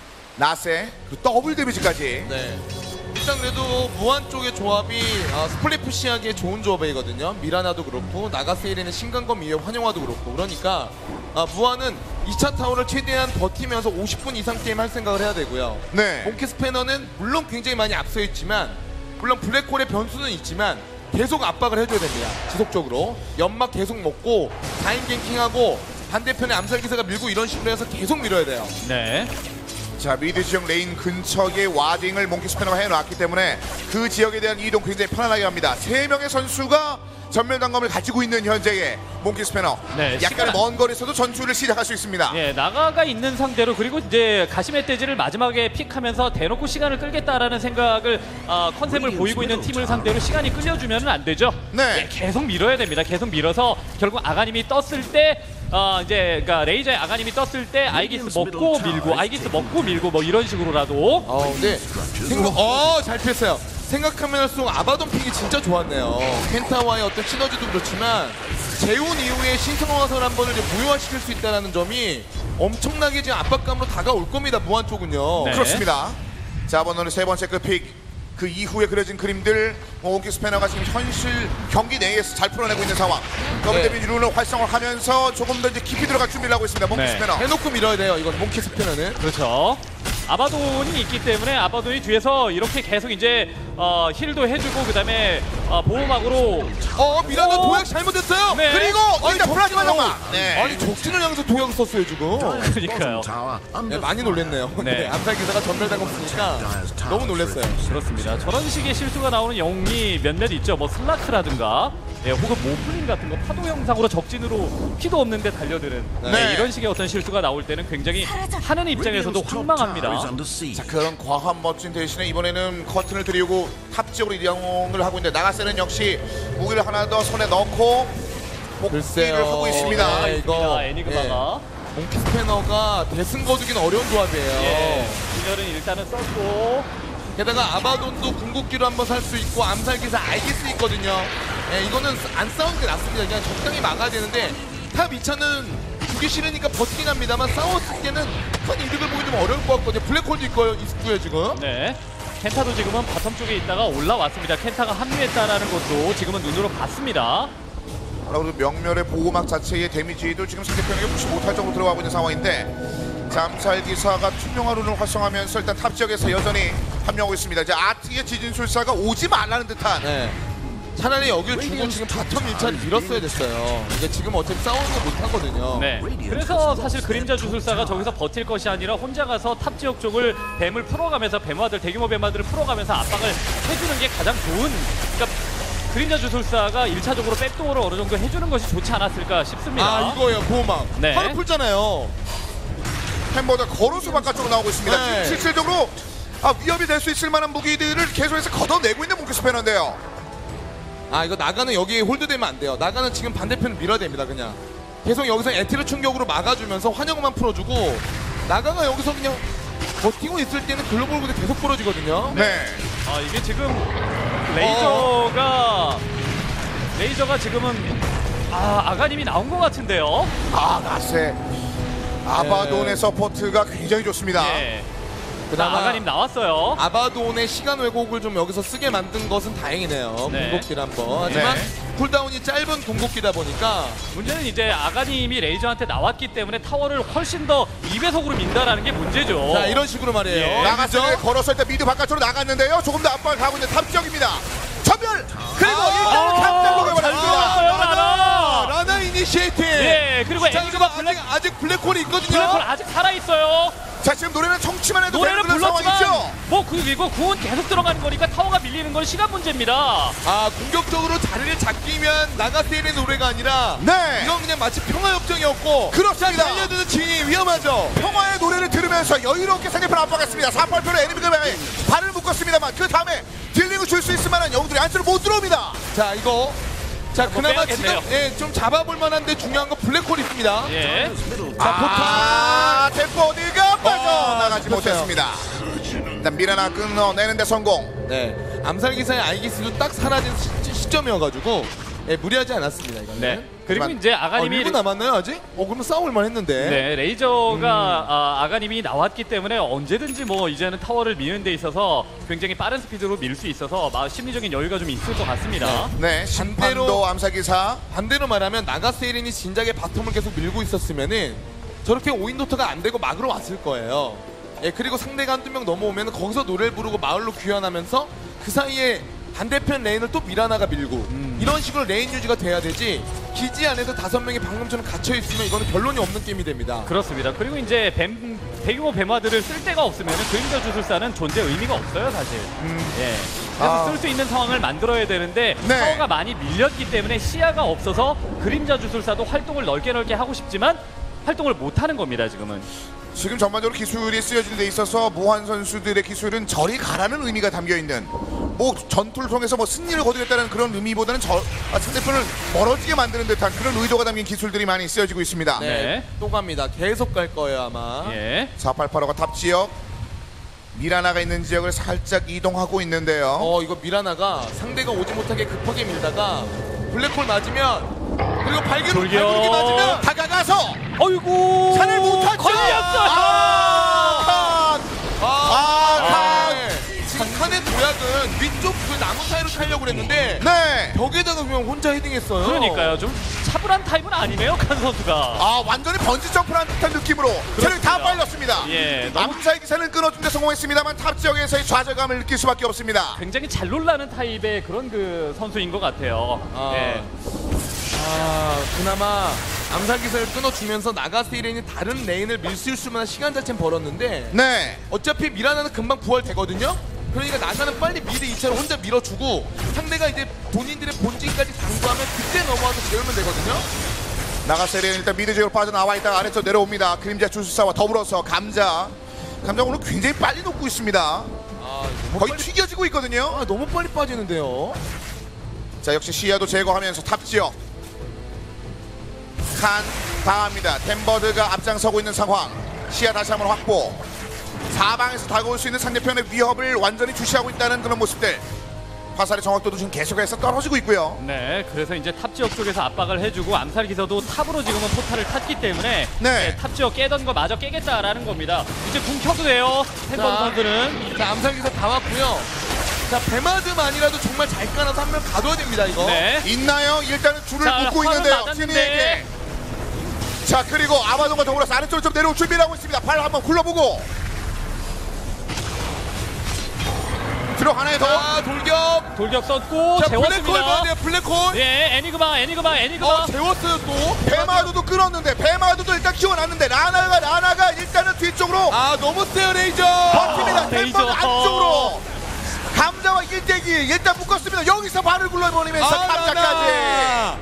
나세, 그리고 더블 데미지까지. 네. 일단 그래도 무한 쪽의 조합이 아, 스플릿 푸시하기에 좋은 조합이거든요. 미라나도 그렇고 나가세이렌의 신강검 이외 환영화도 그렇고 그러니까 아, 무한은 이 차 타워를 최대한 버티면서 오십 분 이상 게임 할 생각을 해야 되고요. 네. 몽키 스패너는 물론 굉장히 많이 앞서 있지만 물론 블랙홀의 변수는 있지만 계속 압박을 해줘야 됩니다. 지속적으로 연막 계속 먹고 사 인 갱킹하고 반대편에 암살기사가 밀고 이런 식으로 해서 계속 밀어야 돼요. 네. 자, 미드 지역 레인 근처에 와딩을 몽키 스패너가 해놨기 때문에 그 지역에 대한 이동 굉장히 편안하게 합니다. 세 명의 선수가 전면 단검을 가지고 있는 현재의 몽키 스패너. 네, 약간의 시간- 먼 거리에서도 전투를 시작할 수 있습니다. 예, 나가가 있는 상대로 그리고 이제 가시메 떼지를 마지막에 픽하면서 대놓고 시간을 끌겠다라는 생각을 어, 컨셉을 보이고 있는 팀을 상대로 시간이 끌려주면은 안 되죠. 네. 예, 계속 밀어야 됩니다. 계속 밀어서 결국 아가님이 떴을 때 어, 이제 그러니까 레이저의 아가님이 떴을 때 아이기스 먹고 밀고 아이기스 먹고 밀고 뭐 이런 식으로라도 어, 근데 생각, 어, 잘 피했어요. 생각하면 할수록 아바돈 픽이 진짜 좋았네요. 켄타와의 어떤 시너지도 그렇지만 재운 이후에 신성화설 한 번을 이제 무효화시킬 수 있다는 점이 엄청나게 지금 압박감으로 다가올 겁니다. 무한 쪽은요. 네. 그렇습니다. 자, 번호는 세 번째 끝픽. 그 이후에 그려진 그림들, 몽키 스패너가 지금 현실 경기 내에서 잘 풀어내고 있는 상황. 더블 네. 데미지 룰을 활성화하면서 조금 더 이제 깊이 들어갈 준비를 하고 있습니다. 몽키 네. 스패너. 해놓고 밀어야 돼요. 이건 몽키 스피너는. 그렇죠. 아바돈이 있기 때문에 아바돈이 뒤에서 이렇게 계속 이제 어, 힐도 해주고 그다음에 어, 보호막으로 어, 미라는 오! 도약 잘못했어요. 네. 그리고 일단 플라즈마 적진을- 장막. 네. 아니 적진을 향해서 도약을 썼어요 지금. 그러니까요. 네, 많이 놀랬네요. 네. 네. 암살 기사가 전멸 당했으니까 너무 놀랐어요. 그렇습니다. 저런 식의 실수가 나오는 영웅이 몇몇 있죠. 뭐 슬라크라든가 예, 혹은 모플링 같은 거 파도 영상으로 적진으로 피도 없는데 달려드는 네. 네, 이런 식의 어떤 실수가 나올 때는 굉장히 하는 입장에서도 황망합니다. 자, 그런 과한 멋진 대신에 이번에는 커튼을 들이고 탑 지역으로 이동을 하고 있는데 나가세는 역시 무기를 하나 더 손에 넣고 복귀를 글쎄요. 하고 있습니다. 네, 이거 애니그마가 몽키 스패너가 대승 거두기는 어려운 조합이에요. 예, 균열은 일단은 썼고 게다가 아바돈도 궁극기로 한번 살 수 있고 암살기사 알길 수 있거든요. 예, 이거는 안 싸우는 게 낫습니다. 그냥 적당히 막아야 되는데 탑 이 차는 주기 싫으니까 버티긴 합니다만 싸웠을 때는 큰 이득을 보기 좀 어려울 것 같거든요. 블랙홀도 있고요, 있고요 지금. 네. 켄타도 지금은 바텀 쪽에 있다가 올라왔습니다. 켄타가 합류했다라는 것도 지금은 눈으로 봤습니다. 그리고 명멸의 보호막 자체의 데미지도 지금 상대편에게 무시 못할 정도로 들어가고 있는 상황인데 잠살 기사가 투명한 룬을 활성화하면서 일단 탑 지역에서 여전히 합류하고 있습니다. 이제 아티의 지진술사가 오지 말라는 듯한 네. 차라리 여길 주고 지금 바텀 일 차를 밀었어야 됐어요. 이게 지금 어차피 싸우는 거 못하거든요. 네. 그래서 사실 그림자 주술사가 저기서 버틸 것이 아니라 혼자 가서 탑 지역 쪽을 뱀을 풀어가면서 뱀화들 대규모 뱀화들을 풀어가면서 압박을 해주는 게 가장 좋은. 그러니까 그림자 주술사가 일 차적으로 백도어를 어느 정도 해주는 것이 좋지 않았을까 싶습니다. 아 이거예요 보호막. 네. 바로 풀잖아요. 햄버거 걸어서 바깥쪽으로 나오고 있습니다. 네. 지금 실질적으로 아, 위협이 될 수 있을 만한 무기들을 계속해서 걷어내고 있는 몽키 스패너인데요. 아 이거 나가는 여기 홀드되면 안 돼요. 나가는 지금 반대편 밀어야 됩니다. 그냥 계속 여기서 에티르 충격으로 막아주면서 환영만 풀어주고 나가가 여기서 그냥 버티고 있을 때는 글로벌 구대 계속 부러지거든요. 네. 아 이게 지금 레이저가 레이저가 지금은 아 아가님이 나온 것 같은데요. 아, 나세. 아바돈의 서포트가 굉장히 좋습니다. 예. 그나마 아가님 나왔어요. 아바돈의 시간 왜곡을 좀 여기서 쓰게 만든 것은 다행이네요. 네. 궁극기를 한번. 하지만 네. 쿨다운이 짧은 궁극기다 보니까 문제는 이제 아가님이 레이저한테 나왔기 때문에 타워를 훨씬 더 이 배속으로 민다라는 게 문제죠. 자 이런 식으로 말이에요. 예. 나갔을 때 그죠? 걸었을 때 미드 바깥으로 나갔는데요. 조금 더 압박을 가고 있는 탑 지역입니다. 전멸! 그리고 아, 일단은 잘 탑 들어갔어요, 잡아버렸습니다. 라나. 라나 이니시에이팅. 예, 그리고 자, 애니그마 아직, 블랙 아직 블랙홀이 있거든요. 블랙홀 아직 살아 있어요. 자, 지금 노래는 청취만 해도 노래를 되는 그런 불렀지만 상황이죠. 뭐그 이거 구원 계속 들어가는 거니까 타워가 밀리는 건 시간 문제입니다. 아 공격적으로 자리를 잡기면 나가세일의 노래가 아니라 네. 이건 그냥 마치 평화협정이었고 그렇습니다. 자, 달려드는 진이 위험하죠. 평화의 노래를 들으면서 여유롭게 상대편 압박했습니다. 삼, 팔 표로 에니미들 발을 묶었습니다만 그 다음에 딜링을 줄 수 있을 만한 영웅들이 안쪽으로 못 들어옵니다. 자 이거 자 뭐 그나마 지금 빼야겠네요. 예, 좀 잡아볼 만한데 중요한 건 블랙홀 있습니다. 예. 아, 템포디가 빠져나가지 어, 못했습니다. 일단 미라나 끊어내는데 성공. 네 암살기사의 아이기스도 딱 사라진 시, 시점이어가지고 예, 무리하지 않았습니다 이거는. 네. 그리고 하지만- 이제 아, 아가님이 일 분 남았나요 아직? 어 그러면 싸울만 했는데. 네, 레이저가 아, 아가님이 나왔기 때문에 언제든지 뭐 이제는 타워를 미는 데 있어서 굉장히 빠른 스피드로 밀 수 있어서 막 심리적인 여유가 좀 있을 것 같습니다. 네, 심판도 암사기사. 반대로 말하면 나가세일이 진작에 바텀을 계속 밀고 있었으면은 저렇게 오인도터가 안 되고 막으러 왔을 거예요. 예 그리고 상대가 한두 명 넘어오면 거기서 노래를 부르고 마을로 귀환하면서 그 사이에 반대편 레인을 또 미라나가 밀고 음. 이런 식으로 레인 유지가 돼야 되지 기지 안에서 다섯 명이 방금처럼 갇혀있으면 이거는 결론이 없는 게임이 됩니다. 그렇습니다. 그리고 이제 뱀, 대규모 뱀화들을 쓸 데가 없으면 그림자 주술사는 존재 의미가 없어요, 사실. 예. 그래서 아. 쓸 수 있는 상황을 만들어야 되는데 네. 타워가 많이 밀렸기 때문에 시야가 없어서 그림자 주술사도 활동을 넓게 넓게 하고 싶지만 활동을 못 하는 겁니다, 지금은. 지금 전반적으로 기술이 쓰여지는 데 있어서 무한 선수들의 기술은 저리 가라는 의미가 담겨있는 뭐 전투를 통해서 뭐 승리를 거두겠다는 그런 의미보다는 저, 아, 상대편을 멀어지게 만드는 듯한 그런 의도가 담긴 기술들이 많이 쓰여지고 있습니다. 네, 네. 또 갑니다. 계속 갈 거예요 아마. 예. 사팔팔오가 탑 지역 미라나가 있는 지역을 살짝 이동하고 있는데요. 어 이거 미라나가 상대가 오지 못하게 급하게 밀다가 블랙홀 맞으면 그리고 발기로 돌격. 발기로 맞으면 다가가서 어이구! 차를 못 탔죠. 걸렸어요! 아, 칸. 아, 네. 지금 칸의 도약은 위쪽 그 나무 사이로 타려고 그랬는데 네. 벽에다가 그냥 혼자 헤딩했어요. 그러니까요. 좀 차분한 타입은 아니네요, 칸 선수가. 아, 완전히 번지 점프라는 듯한 느낌으로 체력이 다 그렇습니다. 빨렸습니다. 예, 너무- 암사의 기사는 끊어준 데 성공했습니다만 탑 지역에서의 좌절감을 느낄 수밖에 없습니다. 굉장히 잘 놀라는 타입의 그런 그 선수인 것 같아요. 아, 예. 아 그나마 암살기사를 끊어주면서 나가스이렌이 다른 레인을 밀 수 있을 만한 시간 자체는 벌었는데 네. 어차피 미라나는 금방 부활되거든요. 그러니까 나가는 빨리 미드 이 차를 혼자 밀어주고 상대가 이제 본인들의 본진까지 당구하면 때우면 되거든요. 나가세리는 일단 미드 지역으로 빠져나와 있다가 아래쪽 내려옵니다. 그림자 주술사와 더불어서 감자. 감자 오늘 굉장히 빨리 녹고 있습니다. 아, 너무 거의 빨리, 튀겨지고 있거든요. 아, 너무 빨리 빠지는데요. 자, 역시 시야도 제거하면서 탑 지역. 칸 당합니다. 템버드가 앞장서고 있는 상황. 시야 다시 한번 확보. 사방에서 다가올 수 있는 상대편의 위협을 완전히 주시하고 있다는 그런 모습들. 화살의 정확도도 지금 계속해서 떨어지고 있고요. 네, 그래서 이제 탑 지역 쪽에서 압박을 해주고 암살 기사도 탑으로 지금은 포탈을 탔기 때문에 네. 네, 탑 지역 깨던 거 마저 깨겠다라는 겁니다. 이제 궁 켜도 돼요. 템버드 선수는. 자, 암살기사 다 왔고요. 자, 배마드만이라도 정말 잘 까놔서 한 명 가둬야 됩니다, 이거. 네. 있나요? 일단은 줄을 자, 묶고 화면 있는데요. 맞았는데. 진이에게. 자, 그리고 아마존과 더불어서 아래쪽으로 좀 내려올 준비를 하고 있습니다. 발 한번 굴러보고. 들어가나요 더? 자, 돌격. 돌격 썼고 자, 블랙홀 봐야 재웠습니다. 돼요, 블랙홀. 예, 애니그마, 애니그마, 애니그마. 어, 재웠어요, 또. 배마도도 끌었는데 배마도도 일단 키워놨는데 라나가 라나가 일단은 뒤쪽으로 아, 너무 세요, 레이저. 버팁니다. 레이저. 템버드 안쪽으로 감자와 일 대기 일단 묶었습니다. 여기서 발을 굴러버리면서 아, 감자까지 라나.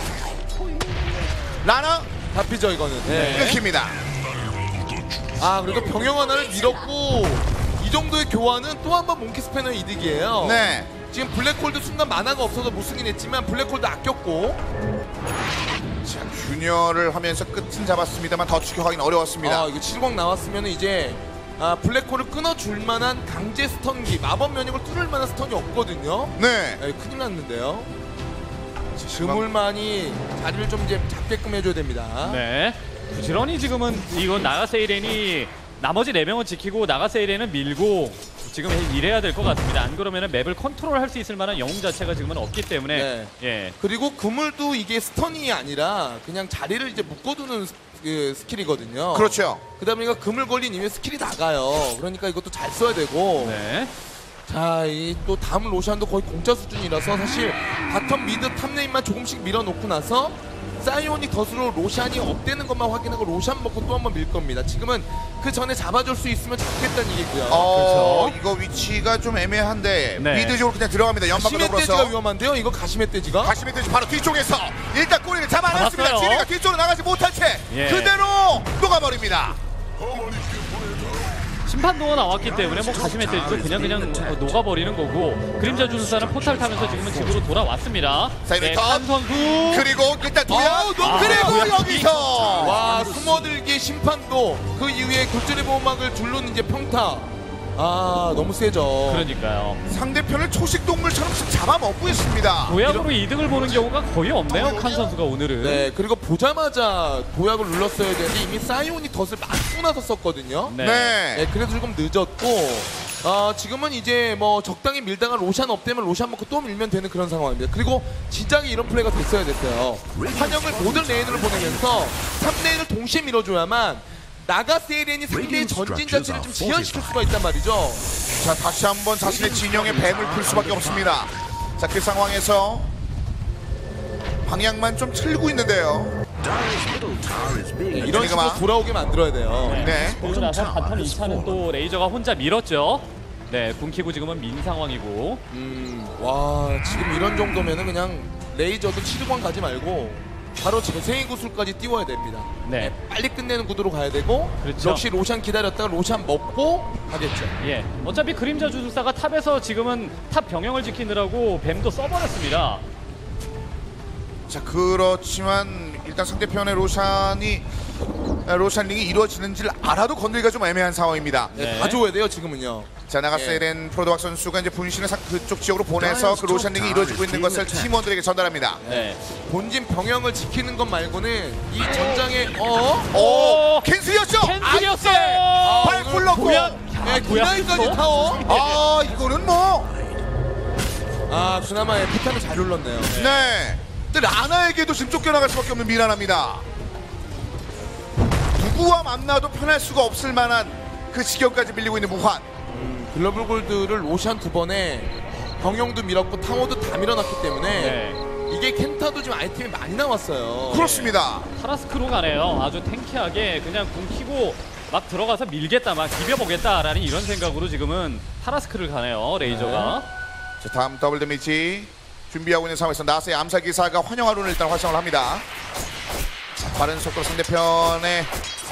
라나 잡히죠, 이거는. 네. 끊깁니다. 아, 그래도 병영 하나를 밀었고 이 정도의 교환은 또 한 번 몽키 스패너의 이득이에요. 네. 지금 블랙홀도 순간 만화가 없어서 못 쓰긴 했지만 블랙홀도 아꼈고. 자, 균열을 하면서 끝은 잡았습니다만 더 추격하기는 어려웠습니다. 아, 이거 칠광 나왔으면 이제 아, 블랙홀을 끊어줄 만한 강제 스턴기, 마법 면역을 뚫을 만한 스턴이 없거든요. 네. 네, 큰일 났는데요. 그물만이 자리를 좀 이제 잡게끔 해줘야 됩니다. 네. 부지런히 지금은 이건 나가세이렌이 나머지 네 명은 지키고 나가세이렌은 밀고 지금 이래야 될 것 같습니다. 안 그러면 맵을 컨트롤할 수 있을 만한 영웅 자체가 지금은 없기 때문에 네. 예. 그리고 그물도 이게 스턴이 아니라 그냥 자리를 이제 묶어두는 스, 그 스킬이거든요. 그렇죠. 그다음에 이거 그물 걸린 이후에 스킬이 나가요. 그러니까 이것도 잘 써야 되고. 네. 자, 이 또 다음 로션도 거의 공짜 수준이라서 사실 바텀 미드 탑레인만 조금씩 밀어놓고 나서 사이오닉 덫으로 로샨이 업되는 것만 확인하고 로샨 먹고 또 한 번 밀 겁니다. 지금은 그 전에 잡아줄 수 있으면 잡겠다는 얘기고요. 어, 그렇죠. 이거 위치가 좀 애매한데 네. 미드 쪽으로 그냥 들어갑니다. 연막으로 가시멧 돼지가 더불어서 위험한데요. 이거 가시멧 돼지가. 가시멧 돼지 바로 뒤쪽에서 일단 꼬리를 잡아냈습니다. 잡았어요. 지리가 뒤쪽으로 나가지 못한 채 예. 그대로 녹아버립니다. 심판도가 나왔기 때문에 뭐 가시멧 돼지도 그냥 그냥 녹아버리는 거고 그림자 주술사는 포탈 타면서 지금은 집으로 돌아왔습니다. 사이드 네, 턴. 칸 선수. 그리고 일단 도약 아우, 너무 그리고 도약 여기서 와, 숨어들기의 심판도 그 이후에 굴절의 보호막을 둘러는 이제 평타. 아, 너무 세죠. 그러니까요. 상대편을 초식 동물처럼 잡아먹고 있습니다. 도약으로 이득을 보는 경우가 거의 없네요. 칸 선수가 오늘은. 네, 그리고 보자마자 도약을 눌렀어야 되는데 이미 사이오닉 덫을 맞고 나서 썼거든요. 네. 네. 네, 그래서 조금 늦었고 어, 지금은 이제 뭐 적당히 밀다가 로샨 업되면 로샨 먹고 또 밀면 되는 그런 상황입니다. 그리고 진작에 이런 플레이가 됐어야 됐어요. 환영을 모든 레인으로 보내면서 삼 레인을 동시에 밀어줘야만 나가세이렌이 상대의 전진 자체를 좀 지연시킬 수가 있단 말이죠. 자, 다시 한번 자신의 진영에 뱀을 풀 수밖에 없습니다. 자, 그 상황에서 방향만 좀 틀고 있는데요. 이런 식으로 돌아오게 만들어야 돼요. 네. 그러고 나서 바텀 이 차는 또 레이저가 혼자 밀었죠. 네, 궁키고 지금은 민 상황이고. 음, 와, 지금 이런 정도면은 그냥 레이저도 칠광 가지 말고 바로 재생의 구슬까지 띄워야 됩니다. 네. 네, 빨리 끝내는 구도로 가야 되고 그렇죠. 역시 로샨 기다렸다가 로샨 먹고 하겠죠. 예. 어차피 그림자 주술사가 탑에서 지금은 탑 병영을 지키느라고 뱀도 써버렸습니다. 자, 그렇지만 일단 상대편의 로샨이 로샨링이 이루어지는지를 알아도 건드리기가 좀 애매한 상황입니다. 네, 네. 다 줘야 돼요 지금은요. 자, 나가세이렌 프로도박 선수가 이제 분신을 사- 그쪽 지역으로 보내서 그 로샨링이 이루어지고 있는 것을 팀원들에게 전달합니다. 네. 본진 병영을 지키는 것 말고는 이 전장에 어? 오, 캔슬이었죠? 캔슬이었어요. 아, 발 굴렀고. 도약. 네, 아, 구나이까지 도약 타워. 아, 이거는 뭐. 아, 그나마 에피타는 잘 눌렀네요. 네. 근데 라나에게도 지금 쫓겨나갈 수밖에 없는 미란합니다. 누구와 만나도 편할 수가 없을 만한 그 지경까지 밀리고 있는 무한. 글로벌 골드를 로샨 두 번에 병영도 밀었고 타워도 다 밀어놨기 때문에 네. 이게 켄타도 지금 아이템이 많이 나왔어요. 그렇습니다. 타라스크로 가네요. 아주 탱키하게 그냥 궁 키고 막 들어가서 밀겠다, 막 비벼보겠다라는 이런 생각으로 지금은 타라스크를 가네요. 레이저가. 자, 다음 더블 데미지. 준비하고 있는 상황에서 나스의 암살 기사가 환영하루를 일단 활성을 합니다. 빠른 속도로 상대편의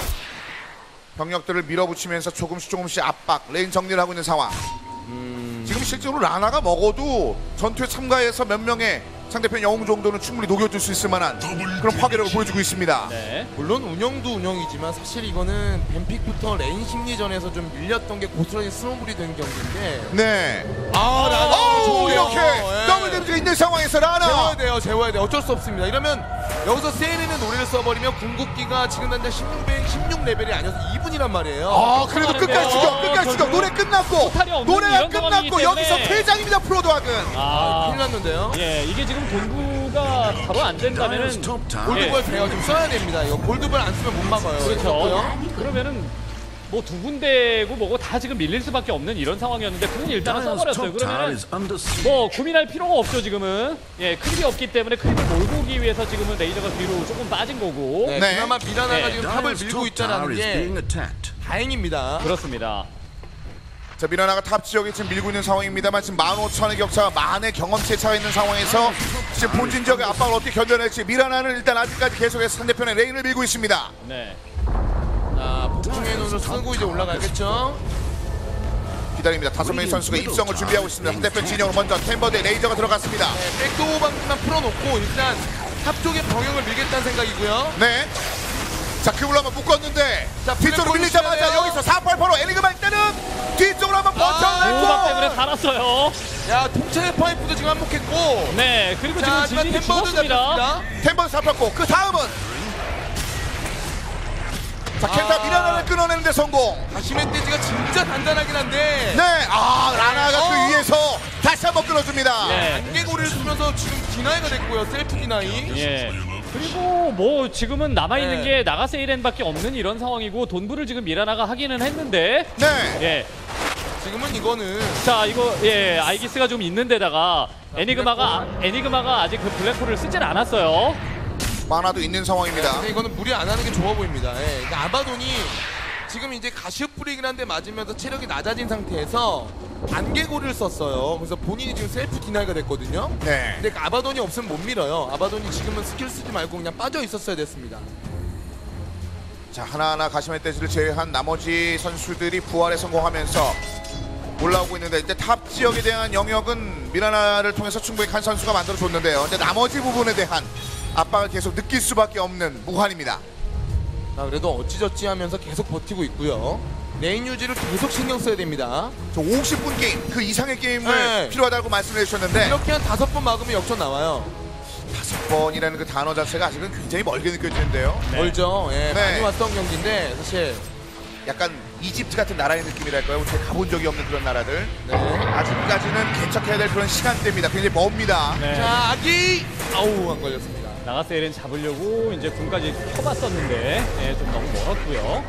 병력들을 밀어붙이면서 조금씩 조금씩 압박, 레인 정리를 하고 있는 상황. 음... 지금 실제로 라나가 먹어도 전투에 참가해서 몇 명의 상대편 영웅 정도는 충분히 녹여줄 수 있을 만한 그런 파괴력을 보여주고 있습니다. 네. 물론 운영도 운영이지만 사실 이거는 뱀픽부터 레인 심리전에서 좀 밀렸던 게 고스란히 스노블이 된 경기인데 네. 아 라나 오, 좋은데요. 이렇게 예. 더블 데미지가 있는 상황에서 라나. 재워야 돼요, 재워야 돼요. 어쩔 수 없습니다. 이러면 여기서 세일에는 노래를 써버리면 궁극기가 지금 당장 십육 레벨이 아니어서 이 분이란 말이에요. 아, 그래도 끝까지 죽여, 끝까지 죽여. 노래 끝났고, 토탈이 없는 노래가 이런 상황이기 끝났고 때문에. 여기서 퇴장입니다, 프로도학은. 아, 큰일 났는데요. 예, 이게 지금 동부가 바로 안 된다면은 골드볼 돼요. 지금 써야 됩니다. 이거 골드볼 안 쓰면 못 막아요. 그렇죠. 썼고요. 그러면은 뭐 두 군데고 뭐고 다 지금 밀릴 수밖에 없는 이런 상황이었는데 그건 일단은 써버렸어요. 그러면은 뭐 고민할 필요가 없죠 지금은. 예, 크립이 없기 때문에 크립을 몰고 오기 위해서 지금은 레이저가 뒤로 조금 빠진 거고. 네, 네. 그나마 미라나가 네. 지금 탑을 밀고 있다는 게 다행입니다. 그렇습니다. 자, 미라나가 탑 지역에 지금 밀고 있는 상황입니다만 지금 만 오천의 격차가 만의 경험치에 차가 있는 상황에서 지금 본진 지역의 압박을 어떻게 견뎌낼지 미라나는 일단 아직까지 계속해서 상대편의 레인을 밀고 있습니다. 네. 자, 폭풍의 눈을 쓰고 이제 올라가겠죠. 기다립니다. 다섯 명의 선수가 입성을 준비하고 있습니다. 상대편 진영으로 먼저 템버드의 레이저가 들어갔습니다. 네, 백도어 방지만 풀어놓고 일단 탑 쪽의 병역을 밀겠다는 생각이고요. 네. 자, 그물로 한번 묶었는데 자, 뒤쪽으로 블랙홀 밀리자마자 시작해요. 여기서 사팔팔오 애니그마 때는 뒤쪽으로 한번 오박 때문에 버텨내고 살았어요. 야, 통찰의 파이프도 지금 한몫했고. 네, 그리고 자, 지금 하지만 진진이 템버도 죽었습니다. 잡혔습니다. 템버드 잡혔고 그 다음은 자, 켄타 아. 미라나를 끊어내는데 성공. 다시메 떼지가 진짜 단단하긴 한데. 네, 아, 라나가 어. 그 위에서 다시 한번 끊어줍니다. 네. 안개고리를 쓰면서 지금 디나이가 됐고요. 셀프 디나이. 예. 그리고 뭐 지금은 남아있는 네. 게 나가세이렌밖에 없는 이런 상황이고 돈부를 지금 미라나가 하기는 했는데 네. 예. 지금은 이거는 자 이거 예 아이기스가 좀 있는 데다가 애니그마가 애니그마가 아직 그 블랙홀을 쓰진 않았어요. 만화도 있는 상황입니다. 근데 이거는 무리 안 하는 게 좋아 보입니다. 예. 그러니까 아바돈이 지금 이제 가시오프리긴 한데 맞으면서 체력이 낮아진 상태에서 안개고리를 썼어요. 그래서 본인이 지금 셀프 디나이가 됐거든요. 네. 근데 그 아바돈이 없으면 못 밀어요. 아바돈이 지금은 스킬 쓰지 말고 그냥 빠져 있었어야 됐습니다. 자, 하나하나 가시멧 떼지를 제외한 나머지 선수들이 부활에 성공하면서 올라오고 있는데 이제 탑 지역에 대한 영역은 미라나를 통해서 충분히 칸 선수가 만들어줬는데요. 근데 나머지 부분에 대한 압박을 계속 느낄 수밖에 없는 무한입니다. 자, 그래도 어찌저찌 하면서 계속 버티고 있고요. 레인 유지를 계속 신경 써야 됩니다. 저 오십 분 게임, 그 이상의 게임을 네. 필요하다고 말씀해 주셨는데 이렇게 한 다섯 번 막으면 역전 나와요. 다섯 번이라는 그 단어 자체가 아직은 굉장히 멀게 느껴지는데요. 네. 멀죠. 예, 네. 많이 왔던 경기인데 사실 약간 이집트 같은 나라의 느낌이랄까요? 제가 가본 적이 없는 그런 나라들. 네. 아직까지는 개척해야 될 그런 시간대입니다. 굉장히 멉니다. 네. 자, 아기 아우 안 걸렸습니다. 나가세이렌 잡으려고 이제 군까지 켜봤었는데 예, 좀 너무 멀었고요.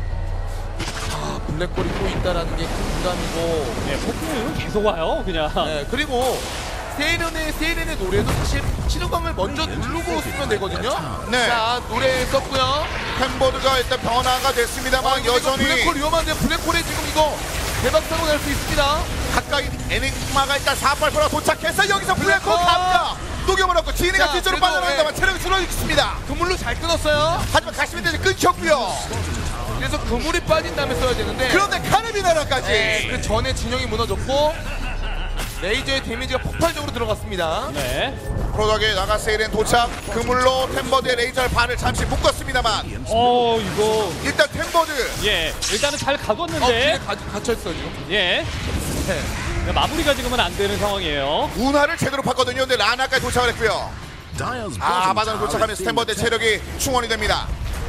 아, 블랙홀이 또 있다라는 게 큰 부담이고. 예, 폭풍은 계속 와요 그냥. 네, 그리고 세이렌의 세이렌의 노래도 사실 신호광을 먼저 누르고 쓰면 되거든요. 네. 자, 노래 썼고요. 템버드가 일단 변화가 됐습니다만 아, 이거 여전히 블랙홀 위험한데 블랙홀에 지금 이거 대박 사고 날 수 있습니다. 가까이 에닉마가 일단 사팔팔로 도착해서 여기서 블랙홀 블랙홀! 갑니다. 녹여버렸고 지니가 자, 뒤쪽으로 그래도, 빠져나간다만 예. 체력이 줄어있습니다. 그물로 잘 끊었어요. 하지만 가시면대지 끊겼고요. 그래서 그물이 빠진 다음에 써야 되는데. 그런데 카르비나라까지. 네, 그 전에 진영이 무너졌고 레이저의 데미지가 폭발적으로 들어갔습니다. 네. 프로덕의 나가세이렌 도착. 그물로 템버드의 레이저를 발을 잠시 묶었습니다만 어 이거 일단 템버드 예 일단은 잘 어, 뒤에 가뒀는데 가, 갇혀있어 지금. 예 네. 마무리가 지금은 안 되는 상황이에요. 운하를 제대로 팠거든요. 근데 라나까지 도착을 했고요. 아, 아바다로 도착하면서 템버드의 체력이 충원이 됩니다.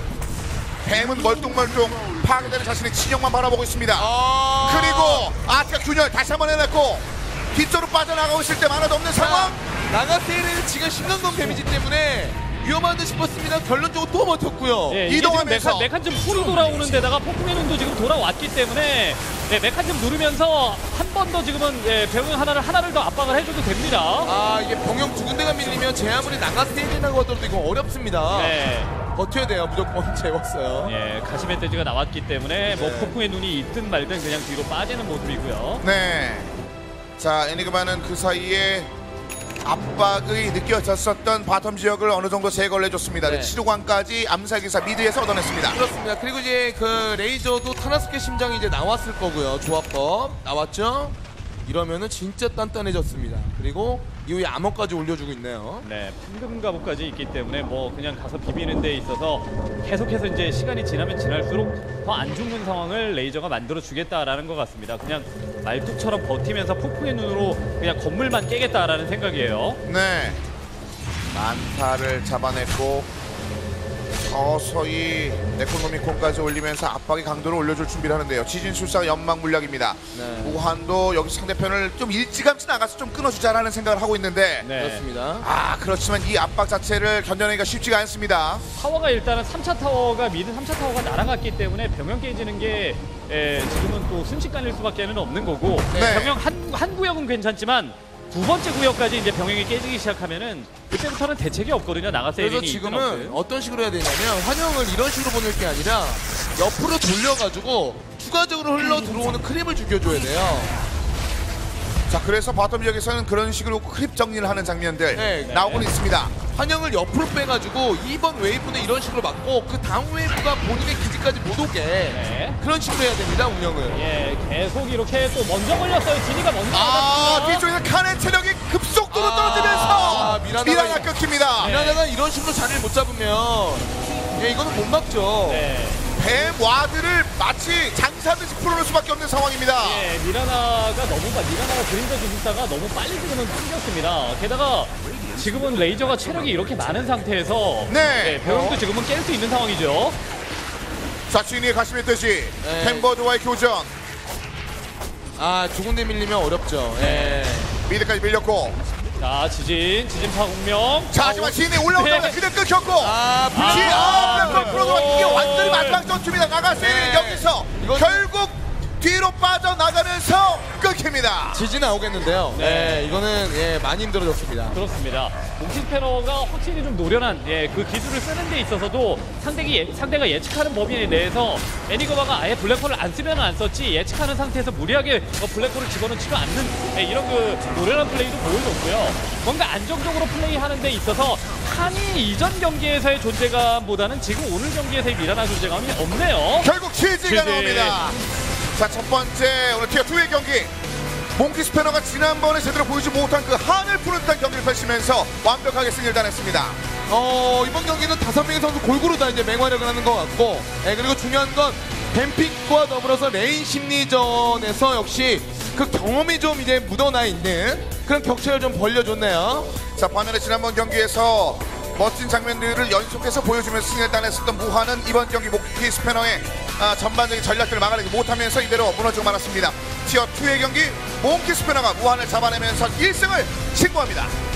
뱀은 멀뚱멀뚱 파괴되는 자신의 진영만 바라보고 있습니다. 아~ 그리고 아트가 균열 다시 한번 해냈고 뒤쪽으로 빠져나가고 있을 때 하나도 없는 상황. 나가세이는 지금 심각한 데미지 때문에 위험한 듯 싶었습니다. 결론적으로 또 버텼고요. 예, 이게 이동하면서. 지금 메카, 메칸즘 풀이 돌아오는 데다가 폭풍의 눈도 지금 돌아왔기 때문에 네, 메칸즘 누르면서 한 번 더 지금은 예, 병영 하나를 하나를 더 압박을 해줘도 됩니다. 아, 이게 병영 두 군데가 밀리면 제 아무리 나가세이라고 하더라도 이거 어렵습니다. 네. 버텨야 돼요. 무조건 재웠어요. 예, 가시멧 돼지가 나왔기 때문에 뭐 네. 폭풍의 눈이 있든 말든 그냥 뒤로 빠지는 모습이고요. 네. 자, 애니그마는 그 사이에 압박이 느껴졌었던 바텀 지역을 어느 정도 제거를 해줬습니다. 네. 치료관까지 암살기사 미드에서 얻어냈습니다. 그렇습니다. 그리고 이제 그 레이저도 타나스케 심장이 이제 나왔을 거고요. 조합법 나왔죠? 이러면은 진짜 단단해졌습니다. 그리고 이후에 암호까지 올려주고 있네요. 네, 판금 갑옷까지 있기 때문에 뭐 그냥 가서 비비는 데 있어서 계속해서 이제 시간이 지나면 지날수록 더 안 죽는 상황을 레이저가 만들어 주겠다라는 것 같습니다. 그냥 말뚝처럼 버티면서 폭풍의 눈으로 그냥 건물만 깨겠다라는 생각이에요. 네. 만타를 잡아냈고 서서히 네코노미콘까지 올리면서 압박의 강도를 올려줄 준비를 하는데요. 지진술사 연막 물약입니다. 네. 무한도 여기 상대편을 좀 일찌감치 나가서 좀 끊어주자라는 생각을 하고 있는데 네. 그렇습니다. 아 그렇지만 이 압박 자체를 견뎌내기가 쉽지가 않습니다. 타워가 일단은 삼 차 타워가 미드 삼 차 타워가 날아갔기 때문에 병영 깨지는 게 에, 지금은 또 순식간일 수밖에 는 없는 거고 네. 병영 한, 한 구역은 괜찮지만 두 번째 구역까지 이제 병영이 깨지기 시작하면은 그때부터는 대책이 없거든요. 나가세일이 그래서 지금은 어떤 식으로 해야 되냐면 환영을 이런 식으로 보낼 게 아니라 옆으로 돌려가지고 추가적으로 흘러 들어오는 크립을 죽여줘야 돼요. 자 그래서 바텀 지역에서는 그런 식으로 크립 정리를 하는 장면들 네. 나오곤 있습니다. 환영을 옆으로 빼가지고 이번 웨이브는 이런 식으로 막고 그 다음 웨이브가 본인의 기지까지 못 오게 네. 그런 식으로 해야 됩니다. 운영을. 예, 계속 이렇게 또 먼저 걸렸어요. 지니가 먼저 아 걸렸습니다. 뒤쪽에서 칸의 체력이 급속도로 아, 떨어지면서 미라나가 미라나 이거- 끊깁니다. 네. 미나다가 이런 식으로 자리를 못 잡으면 예, 이거는 못 막죠. 네. 뱀 와드를 마치 장사듯이 풀어놓을 수밖에 없는 상황입니다. 예, 미라나가 너무 빠- 미라나가 그림자 기술사가 너무 빨리 지금은 끊겼습니다. 게다가 지금은 레이저가 체력이 이렇게 많은 상태에서 네. 예, 병영도 지금은 깰 수 있는 상황이죠. 자 주인의 가시멧 돼지 네. 템버드와의 교전 아, 두 군데 밀리면 어렵죠. 예. 미드까지 밀렸고 자, 지진, 지진 파공명. 자 하지만 지인이 올라오자마자 네. 그냥 끊겼고 아, 지, 불- 아, 블랙홀 프로그램 이게 오. 완전히 마지막 전투입니다. 나가세일 네. 여기서 이건- 결국 뒤로 빠져나가면서 끊깁니다. 지지 나오겠는데요. 네. 네. 이거는 예, 많이 힘들어졌습니다. 그렇습니다. 몽키스패너가 확실히 좀 노련한 예, 그 기술을 쓰는 데 있어서도 상대기, 예- 상대가 예측하는 범위 내에서 애니거바가 아예 블랙홀을 안 쓰면 안 썼지 예측하는 상태에서 무리하게 어, 블랙홀을 집어넣지도 않는 예, 이런 그 노련한 플레이도 보여줬고요. 뭔가 안정적으로 플레이하는 데 있어서 한이 이전 경기에서의 존재감보다는 지금 오늘 경기에서의 미라나 존재감이 없네요. 결국 치즈가 치즈. 나옵니다. 자 첫 번째 오늘 티어 이의 경기 몽키 스패너가 지난번에 제대로 보이지 못한 그 한을 푸는 듯한 경기를 펼치면서 완벽하게 승리를 따냈습니다. 어, 이번 경기는 다섯 명의 선수 골고루 다 이제 맹활약을 하는 것 같고, 예, 그리고 중요한 건 뱀픽과 더불어서 레인 심리전에서 역시 그 경험이 좀 이제 묻어나 있는 그런 격차를 좀 벌려줬네요. 자 반면에 지난번 경기에서 멋진 장면들을 연속해서 보여주면서 승리를 따냈었던 무한은 이번 경기 몽키 스패너의 아, 전반적인 전략들을 막아내지 못하면서 이대로 무너지고 말았습니다. 티어 이의 경기 몽키 스패너가 무한을 잡아내면서 일 승을 신고합니다.